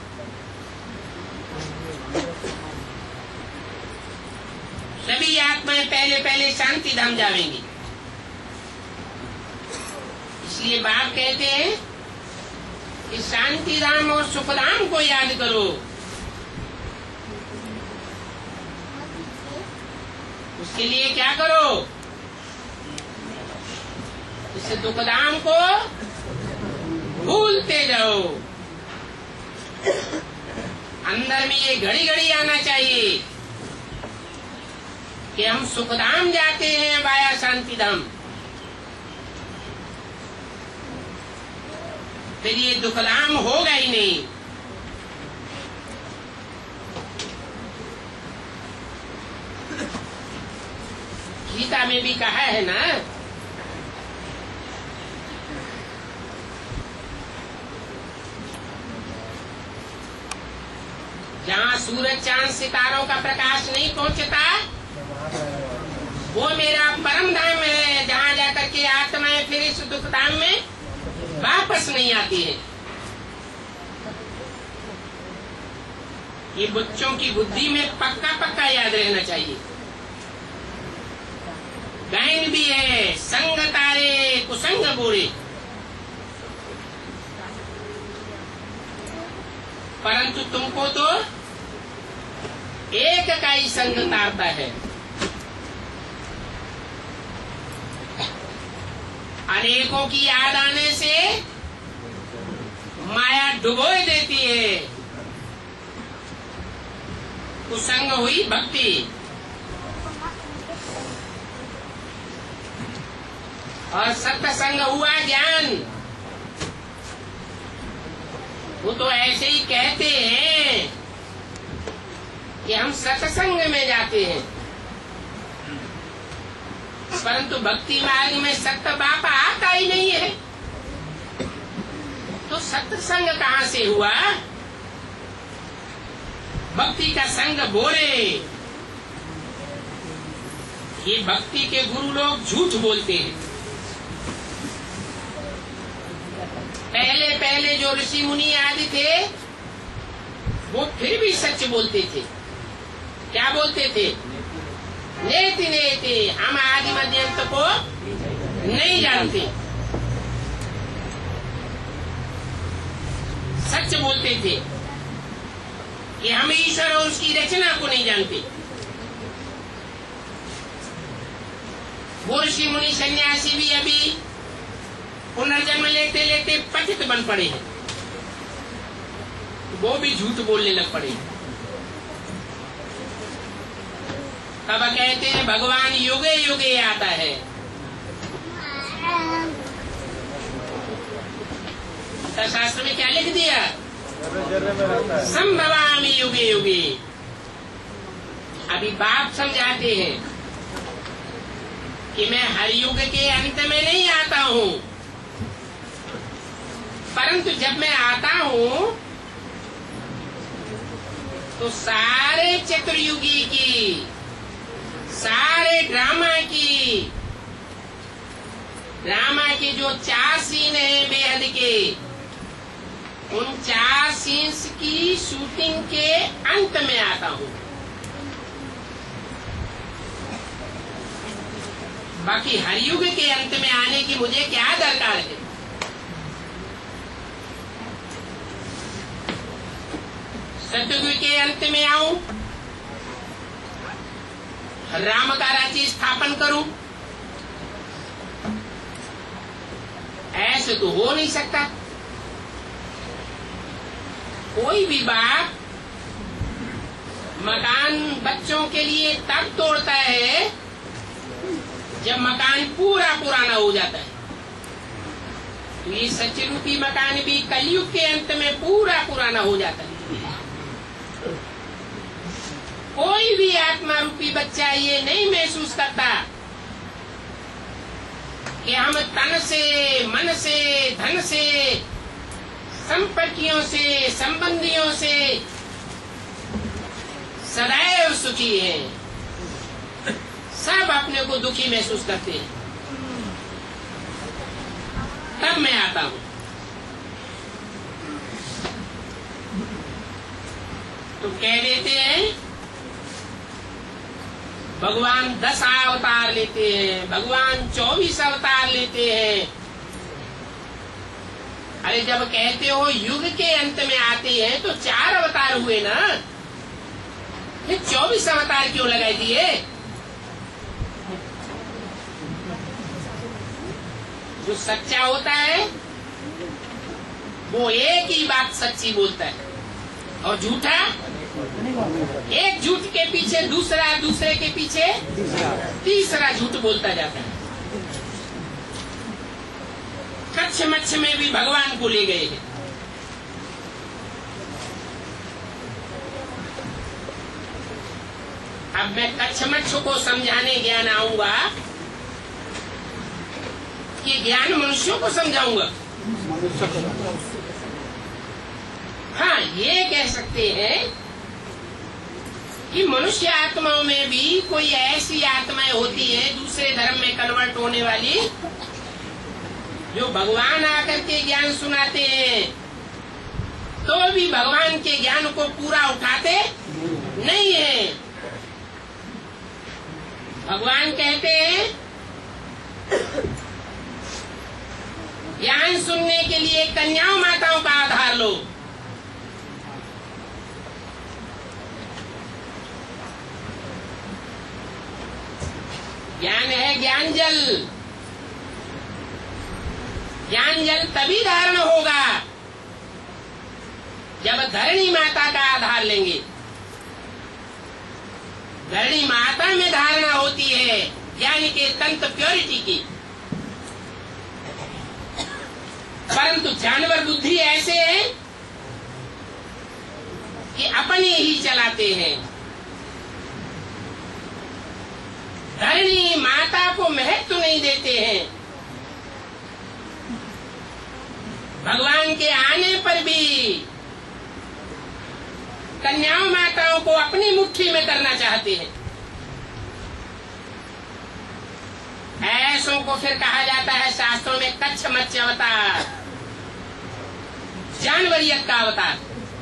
सभी आत्माएं पहले पहले शांति धाम जाएंगी। इसलिए बाप कहते हैं कि शांति धाम और सुख धाम को याद करो। उसके लिए क्या करो? इस दुख धाम को भूलते जाओ। अंदर में ये घड़ी घड़ी आना चाहिए कि हम सुखधाम जाते हैं वाया शांति धाम। फिर ये दुखधाम होगा ही नहीं। गीता में भी कहा है ना, जहाँ सूरज चांद सितारों का प्रकाश नहीं पहुँचता वो मेरा परम धाम है, जहाँ जाकर के आत्माएं फिर इस दुख धाम में वापस नहीं आती है। ये बच्चों की बुद्धि में पक्का पक्का याद रहना चाहिए। गायन भी है, संग तारे कुसंग बुरे, परंतु तुमको तो एक का ही संग तारता है। अनेकों की याद आने से माया डुबोए देती है। कुसंग हुई भक्ति, और सत्संग हुआ ज्ञान। वो तो ऐसे ही कहते हैं कि हम सत्संग में जाते हैं, परंतु भक्ति मार्ग में सत्य बापा आता ही नहीं है। तो सत्संग कहाँ से हुआ? भक्ति का संग बोले। ये भक्ति के गुरु लोग झूठ बोलते हैं। पहले पहले जो ऋषि मुनि आदि थे वो फिर भी सच बोलते थे। क्या बोलते थे? नेति नेति, हम आदि मध्य अंत को नहीं जानते। सच बोलते थे कि हम ईश्वर और उसकी रचना को नहीं जानते। वो ऋषि मुनि सन्यासी भी अभी पुनर्जन्म लेते लेते पतित बन पड़े हैं, वो भी झूठ बोलने लग पड़े। तब कहते हैं भगवान युगे युगे आता है। तो शास्त्र में क्या लिख दिया? संभवामि युगे युगे। अभी बाप समझाते हैं कि मैं हर युग के अंत में नहीं आता हूँ, परंतु जब मैं आता हूँ तो सारे चतुर्युगी की, सारे ड्रामा की, ड्रामा के जो चार सीन है बेहद के, उन चार सीन्स की शूटिंग के अंत में आता हूँ। बाकी हर युग के अंत में आने की मुझे क्या दरकार है? सतयुग के अंत में आऊं, राम का राज्य स्थापन करूं, ऐसे तो हो नहीं सकता। कोई भी बाप मकान बच्चों के लिए तब तोड़ता है जब मकान पूरा पुराना हो जाता है। तो ये सच्चरूपी मकान भी कलयुग के अंत में पूरा पुराना हो जाता है। कोई भी आत्मा रूपी बच्चा ये नहीं महसूस करता कि हम तन से, मन से, धन से, संपत्तियों से, संबंधियों से सदैव सुखी हैं। सब अपने को दुखी महसूस करते हैं। तब मैं आता हूं। तो कह देते हैं भगवान दस अवतार लेते हैं, भगवान चौबीस अवतार लेते हैं। अरे जब कहते हो युग के अंत में आते हैं तो चार अवतार हुए ना, ये चौबीस अवतार क्यों लगाई दिए? जो सच्चा होता है वो एक ही बात सच्ची बोलता है, और झूठा एक झूठ के पीछे दूसरा, दूसरे के पीछे तीसरा झूठ बोलता जाता है। कच्छ मच्छ में भी भगवान को ले गए हैं। अब मैं कच्छ मच्छ को समझाने ज्ञान आऊंगा कि ज्ञान मनुष्यों को समझाऊंगा? हाँ, ये कह सकते हैं कि मनुष्य आत्माओं में भी कोई ऐसी आत्माएं होती है दूसरे धर्म में कन्वर्ट होने वाली, जो भगवान आकर के ज्ञान सुनाते हैं तो भी भगवान के ज्ञान को पूरा उठाते नहीं है। भगवान कहते हैं ज्ञान सुनने के लिए कन्याओं माताओं का आधार लो। ज्ञान है ज्ञान जल। ज्ञान जल तभी धारण होगा जब धरणी माता का आधार लेंगे। धरणी माता में धारणा होती है ज्ञान के तंत्र प्योरिटी की, परंतु जानवर बुद्धि ऐसे है कि अपने ही चलाते हैं। धरणी माता को महत्व नहीं देते हैं। भगवान के आने पर भी कन्याओं माताओं को अपनी मुट्ठी में करना चाहते हैं। ऐसों को फिर कहा जाता है शास्त्रों में कच्छ मच्छ अवतार, जानवरियत का अवतार।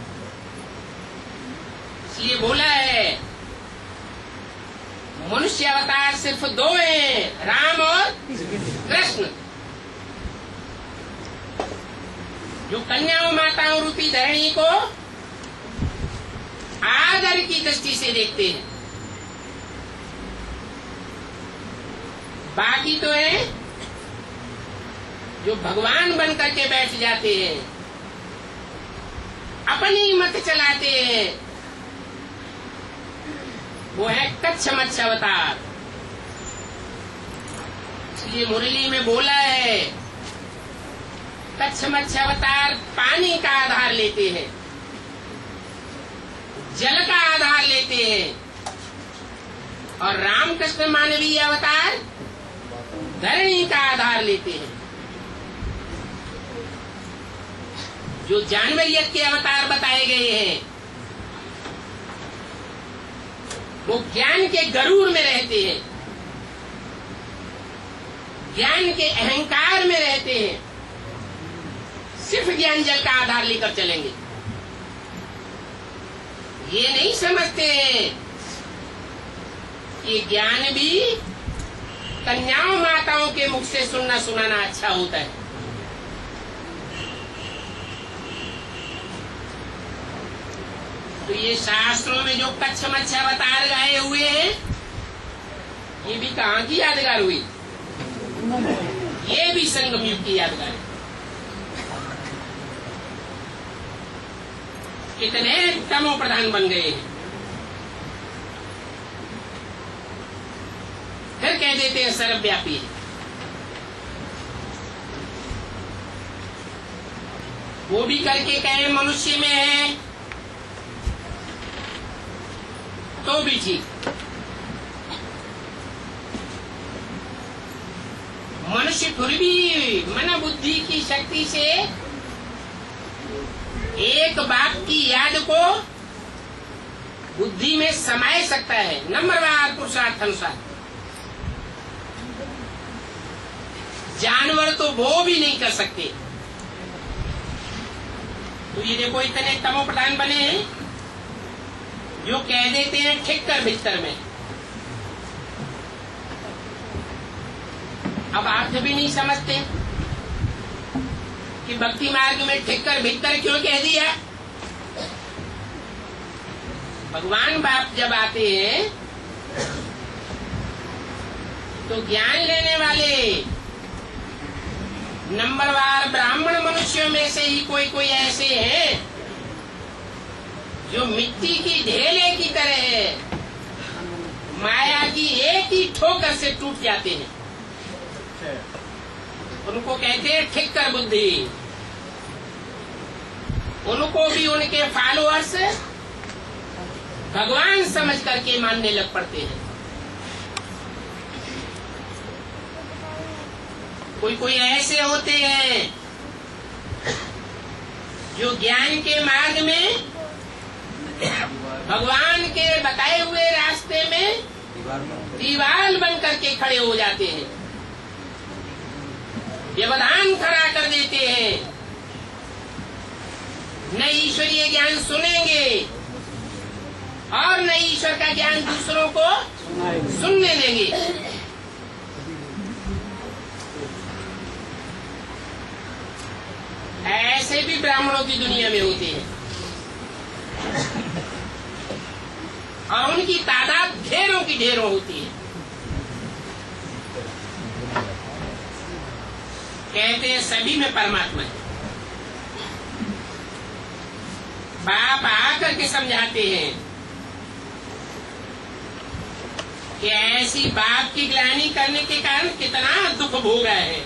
इसलिए बोला है मनुष्य अवतार सिर्फ दो हैं, राम और कृष्ण। जो कन्याओं माताओं रूपी धरणी को आदर की दृष्टि से देखते हैं। बाकी तो है जो भगवान बन करके बैठ जाते हैं, अपनी मत चलाते हैं, वो है कच्छ मच्छ अवतार। इसलिए मुरली में बोला है कच्छ मच्छ अवतार पानी का आधार लेते हैं, जल का आधार लेते हैं, और रामकृष्ण मानवीय अवतार धरणी का आधार लेते हैं। जो जानवरियत के अवतार बताए गए हैं वो ज्ञान के गरूर में रहते हैं, ज्ञान के अहंकार में रहते हैं, सिर्फ ज्ञान जल का आधार लेकर चलेंगे। ये नहीं समझते कि ज्ञान भी कन्याओं माताओं के मुख से सुनना सुनाना अच्छा होता है। तो ये शास्त्रों में जो कच्छ मच्छ अवतार गाए हुए हैं ये भी कहाँ की यादगार हुई? ये भी संगम युग की यादगार है। कितने तमो प्रधान बन गए हैं। फिर कह देते हैं सर्वव्यापी है। वो भी करके कहे मनुष्य में है तो भी ठीक। मनुष्य फिर भी मन बुद्धि की शक्ति से एक बात की याद को बुद्धि में समाये सकता है, नंबरवार पुरुषार्थ अनुसार। जानवर तो वो भी नहीं कर सकते। तो ये देखो इतने तमो प्रधान बने हैं जो कह देते हैं ठिक्कर भिक्तर में। अब अर्थ भी नहीं समझते कि भक्ति मार्ग में ठिक्कर भिक्तर क्यों कह दिया। भगवान बाप जब आते हैं तो ज्ञान लेने वाले नंबरवार ब्राह्मण मनुष्यों में से ही कोई कोई ऐसे हैं जो मिट्टी की ढेले की तरह है, माया की एक ही ठोकर से टूट जाते हैं। उनको कहते हैं ठिक्कर बुद्धि। उनको भी उनके फॉलोअर्स भगवान समझ करके मानने लग पड़ते हैं। कोई कोई ऐसे होते हैं जो ज्ञान के मार्ग में भगवान के बताए हुए रास्ते में दीवार बन करके खड़े हो जाते हैं, व्यवधान खड़ा कर देते हैं। न ईश्वरीय ज्ञान सुनेंगे और न ईश्वर का ज्ञान दूसरों को सुनने देंगे। ऐसे भी ब्राह्मणों की दुनिया में होते हैं और उनकी तादाद ढेरों की ढेरों होती है। कहते हैं सभी में परमात्मा है। बाप आकर के समझाते हैं कि ऐसी बाप की ग्लानि करने के कारण कितना दुख भोगा है।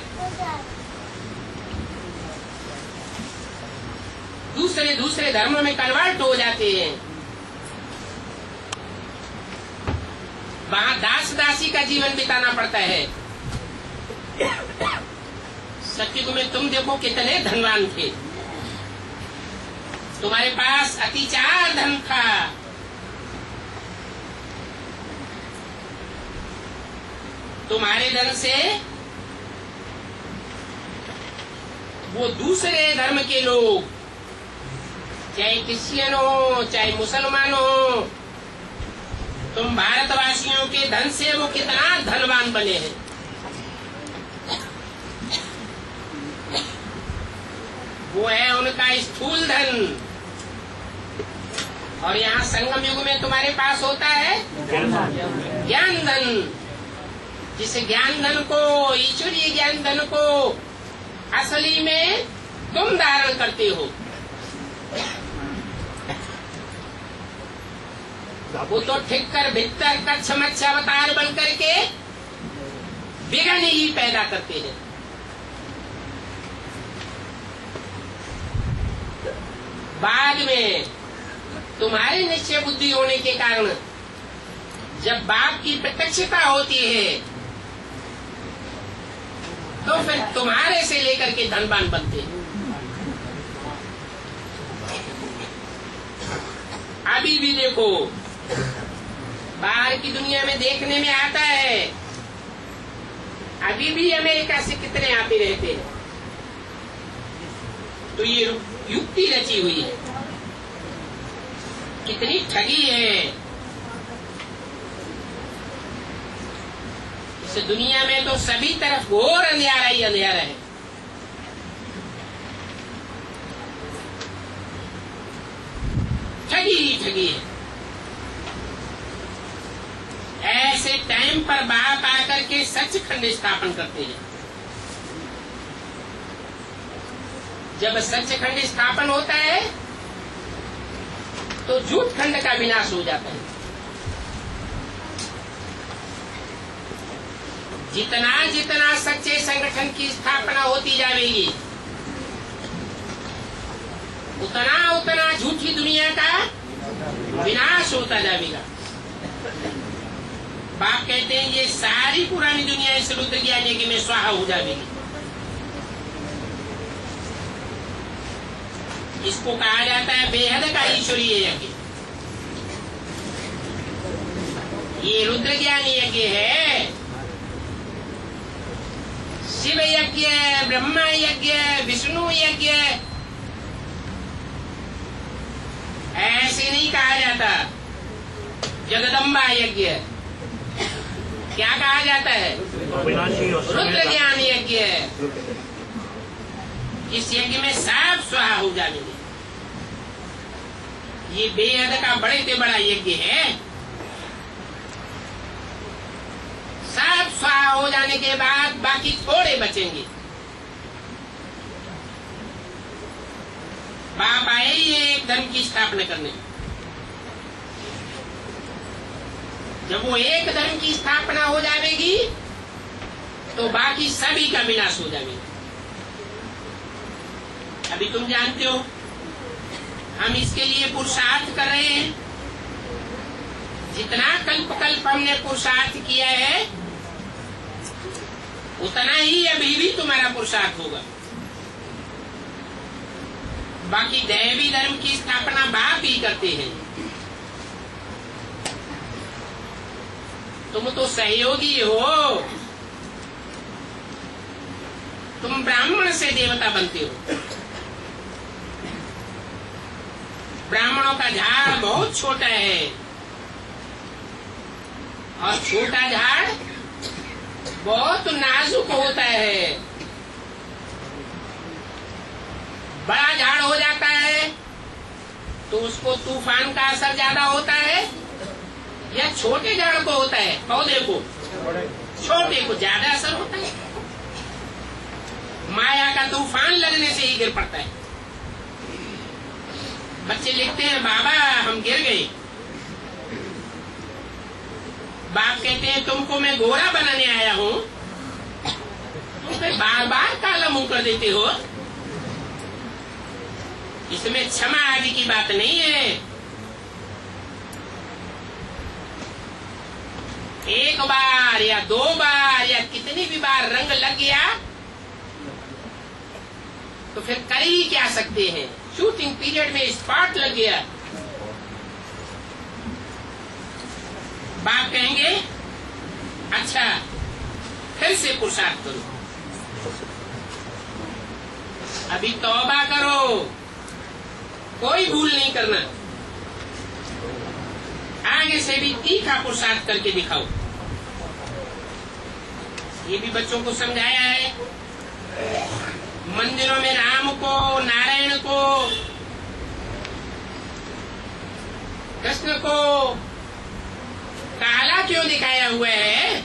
दूसरे दूसरे धर्मों में कन्वर्ट हो जाते हैं। वहां दास दासी का जीवन बिताना पड़ता है। सत्युग में तुम देखो कितने धनवान थे, तुम्हारे पास अतिचार धन था, तुम्हारे धन से वो दूसरे धर्म के लोग, चाहे क्रिश्चियन हो चाहे मुसलमान हो, तुम भारतवासियों के धन से वो कितना धनवान बने हैं। वो है उनका स्थूल धन। और यहाँ संगम युग में तुम्हारे पास होता है ज्ञान धन। जिस ज्ञान धन को, ईश्वरीय ज्ञान धन को असली में तुम धारण करते हो, वो तो ठीक कर भीतर कच्छ मच्छ अवतार बन करके विघ्न ही पैदा करते हैं। बाद में तुम्हारी निश्चय बुद्धि होने के कारण जब बाप की प्रत्यक्षता होती है तो फिर तुम्हारे से लेकर के धनवान बनते हैं। अभी भी देखो, बाहर की दुनिया में देखने में आता है, अभी भी अमेरिका से कितने आते रहते हैं। तो ये युक्ति रची हुई है, कितनी ठगी है। इस दुनिया में तो सभी तरफ घोर अंधियारा ही अंधियारा है। ठगी ही ठगी है। ऐसे टाइम पर बाप आकर के सचखंड स्थापन करते हैं। जब सचखंड स्थापन होता है तो झूठ खंड का विनाश हो जाता है। जितना जितना सच्चे संगठन की स्थापना होती जाएगी उतना उतना झूठी दुनिया का विनाश होता जाएगा। बाप कहते हैं ये सारी पुरानी दुनिया इस रुद्र ज्ञान यज्ञ में स्वाहा हो जाएगी। इसको कहा जाता है बेहद का ईश्वरीय यज्ञ। ये रुद्र ज्ञान यज्ञ है। शिव यज्ञ, ब्रह्मा यज्ञ, विष्णु यज्ञ ऐसे नहीं कहा जाता। जगदम्बा यज्ञ क्या कहा जाता है? रुद्र ज्ञान यज्ञ। इस यज्ञ में सब स्वाहा हो जाएंगे। ये बेहद का बड़े से बड़ा यज्ञ है। सब स्वाहा हो जाने के बाद बाकी थोड़े बचेंगे। बाप आए ये एक धर्म की स्थापना करने। जब वो एक धर्म की स्थापना हो जाएगी तो बाकी सभी का विनाश हो जाएगा। अभी तुम जानते हो हम इसके लिए पुरुषार्थ कर रहे हैं। जितना कल्प कल्प हमने पुरुषार्थ किया है उतना ही अभी भी तुम्हारा पुरुषार्थ होगा। बाकी दैवी धर्म की स्थापना बाप ही करते हैं। तुम तो सहयोगी हो। तुम ब्राह्मण से देवता बनते हो। ब्राह्मणों का झाड़ बहुत छोटा है और छोटा झाड़ बहुत नाजुक होता है। बड़ा झाड़ हो जाता है तो उसको तूफान का असर ज्यादा होता है या छोटे झाड़ को होता है? पौधे को, छोटे को ज्यादा असर होता है। माया का तूफान लगने से ही गिर पड़ता है। बच्चे लिखते हैं बाबा हम गिर गए। बाप कहते हैं तुमको मैं गोरा बनाने आया हूँ, तुम फिर बार बार काला मुंह कर देते हो। इसमें क्षमा आदि की बात नहीं है। एक बार या दो बार या कितनी भी बार रंग लग गया तो फिर कर ही क्या सकते हैं। शूटिंग पीरियड में स्पॉट लग गया, बाप कहेंगे अच्छा फिर से पुरुषार्थ करो, अभी तौबा करो, कोई भूल नहीं करना, आगे से भी तीखा पुरुषार्थ करके दिखाओ। ये भी बच्चों को समझाया है। मंदिरों में राम को, नारायण को, कृष्ण को काला क्यों दिखाया हुआ है?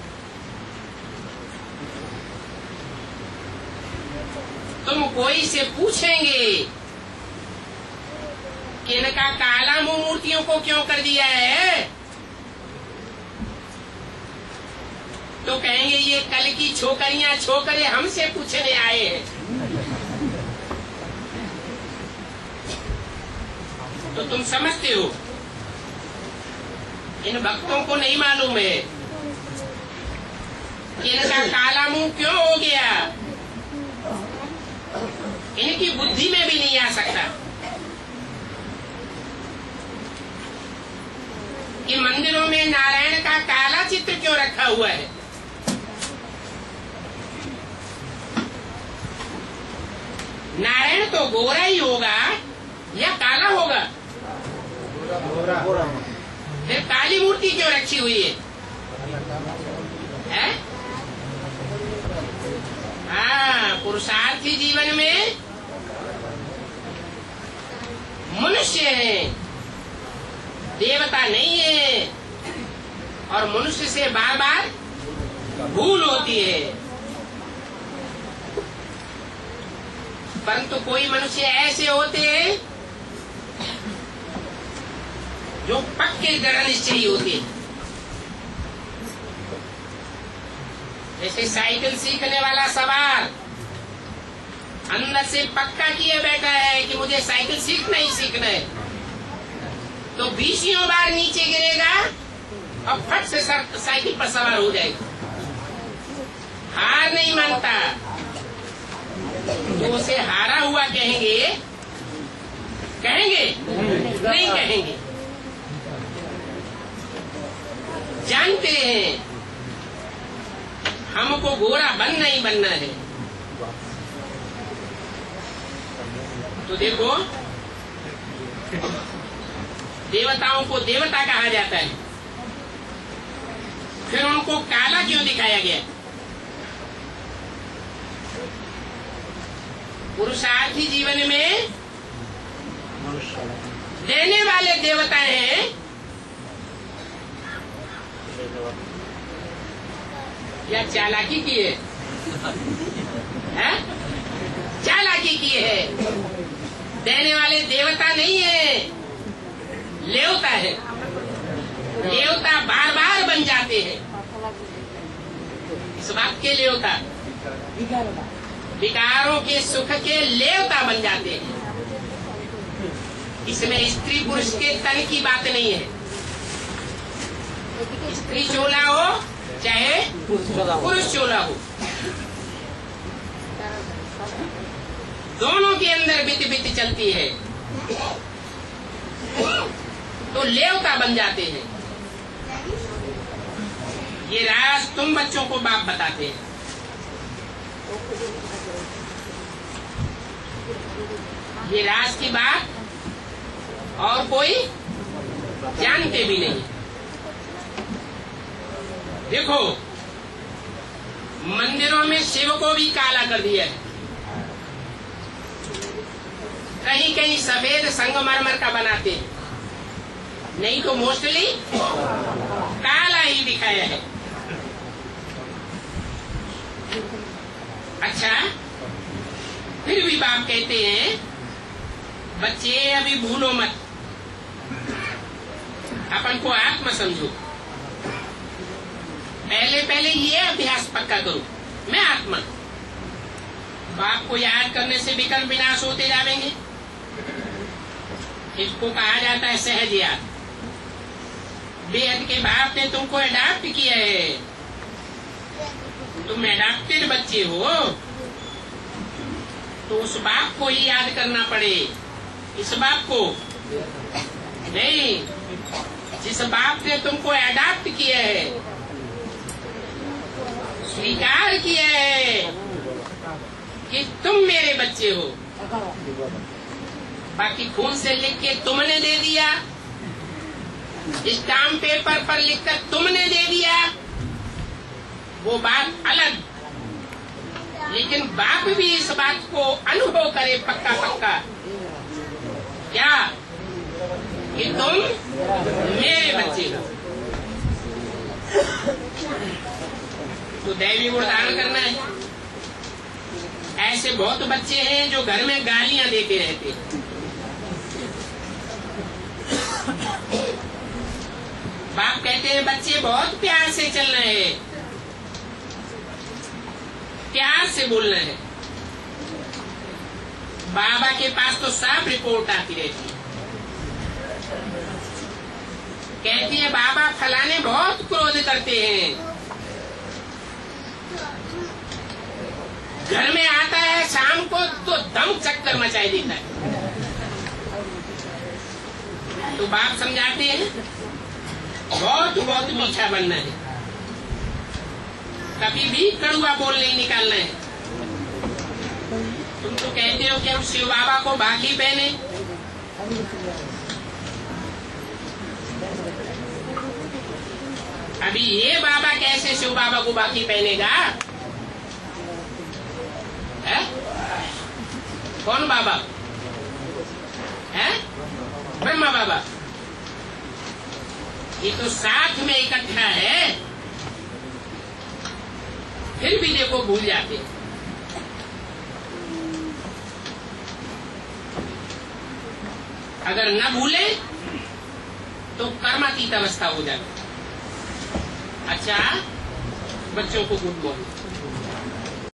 तुम कोई से पूछेंगे कि इनका काला मुंह मूर्तियों को क्यों कर दिया है, तो कहेंगे ये कल की छोकरियां छोकरे हमसे पूछने आए हैं। तो तुम समझते हो, इन भक्तों को नहीं मालूम है कि इनका काला मुंह क्यों हो गया, इनकी बुद्धि में भी नहीं आ सकता कि मंदिरों में नारायण का काला चित्र क्यों रखा हुआ है। नारायण तो गोरा ही होगा या काला होगा? गोरा गोरा। फिर काली मूर्ति क्यों रखी हुई है, है? हाँ, पुरुषार्थी जीवन में मनुष्य है, देवता नहीं है, और मनुष्य से बार बार भूल होती है। परंतु कोई मनुष्य ऐसे होते हैं जो पक्के दृढ़ निश्चयी होते हैं। जैसे साइकिल सीखने वाला सवार अंदर से पक्का किए बैठा है कि मुझे साइकिल सीखना ही सीखना है, तो बीसियों बार नीचे गिरेगा और फट से साइकिल पर सवार हो जाएगा। हार नहीं मानता, तो उसे हारा हुआ कहेंगे? कहेंगे? नहीं कहेंगे। जानते हैं हमको गोरा बनना ही बनना है। तो देखो, देवताओं को देवता कहा जाता है, फिर उनको काला क्यों दिखाया गया? पुरुषार्थी जीवन में देने वाले देवता हैं या चालाकी की है, है? चालाकी की है। देने वाले देवता नहीं है, लेवता है। लेवता बार बार बन जाते हैं। इस बात के लेवता, विकारों के सुख के लेवता बन जाते हैं। इसमें स्त्री पुरुष के तन की बात नहीं है। स्त्री चोला हो चाहे पुरुष चोला हो, दोनों के अंदर बित बित चलती है, तो लेवता बन जाते हैं। ये राज तुम बच्चों को बाप बताते हैं। ये राज की बात और कोई जानते भी नहीं। देखो, मंदिरों में शिव को भी काला कर दिया है। कहीं कहीं सफेद संगमरमर का बनाते हैं, नहीं तो मोस्टली काला ही दिखाया है। अच्छा, फिर भी बाप कहते हैं बच्चे अभी भूलो मत, अपन को आत्मा समझो, पहले पहले ये अभ्यास पक्का करो, मैं आत्मा। बाप को याद करने से विकल्प विनाश होते जाएंगे। इसको कहा जाता है सहज याद। बेहद के बाप ने तुमको अडॉप्ट किया है, तुम अडॉप्टेड बच्चे हो, तो उस बाप को ही याद करना पड़े। इस बाप को नहीं, जिस बाप ने तुमको अडॉप्ट किया है, स्वीकार किया है कि तुम मेरे बच्चे हो। बाकी खून से लिख के तुमने दे दिया, स्टाम्प पेपर पर लिखकर तुमने दे दिया, वो बात अलग। लेकिन बाप भी इस बात को अनुभव करे पक्का पक्का, क्या कि तुम मेरे बच्चे हो। तो दैवी गुण धारण करना है। ऐसे बहुत बच्चे हैं जो घर में गालियां देते रहते हैं। बाप कहते हैं बच्चे बहुत प्यार से चलना है, प्यार से बोलना है। बाबा के पास तो साफ रिपोर्ट आती रहती है, कहती है बाबा फलाने बहुत क्रोध करते हैं, घर में आता है शाम को तो दम चक्कर मचाई देता है। तो बाप समझाते हैं बहुत बहुत मीठा बनना है, कभी भी कड़वा बोल नहीं निकालना है। तुम तो कहते हो कि हम शिव बाबा को बाकी पहने, अभी ये बाबा कैसे शिव बाबा को बाकी पहनेगा? है? कौन बाबा है? ब्रह्मा बाबा। ये तो साथ में इकट्ठा है, फिर भी देखो भूल जाते। अगर न भूले तो कर्मातीत अवस्था हो जाती। अच्छा, बच्चों को गुड मॉर्निंग।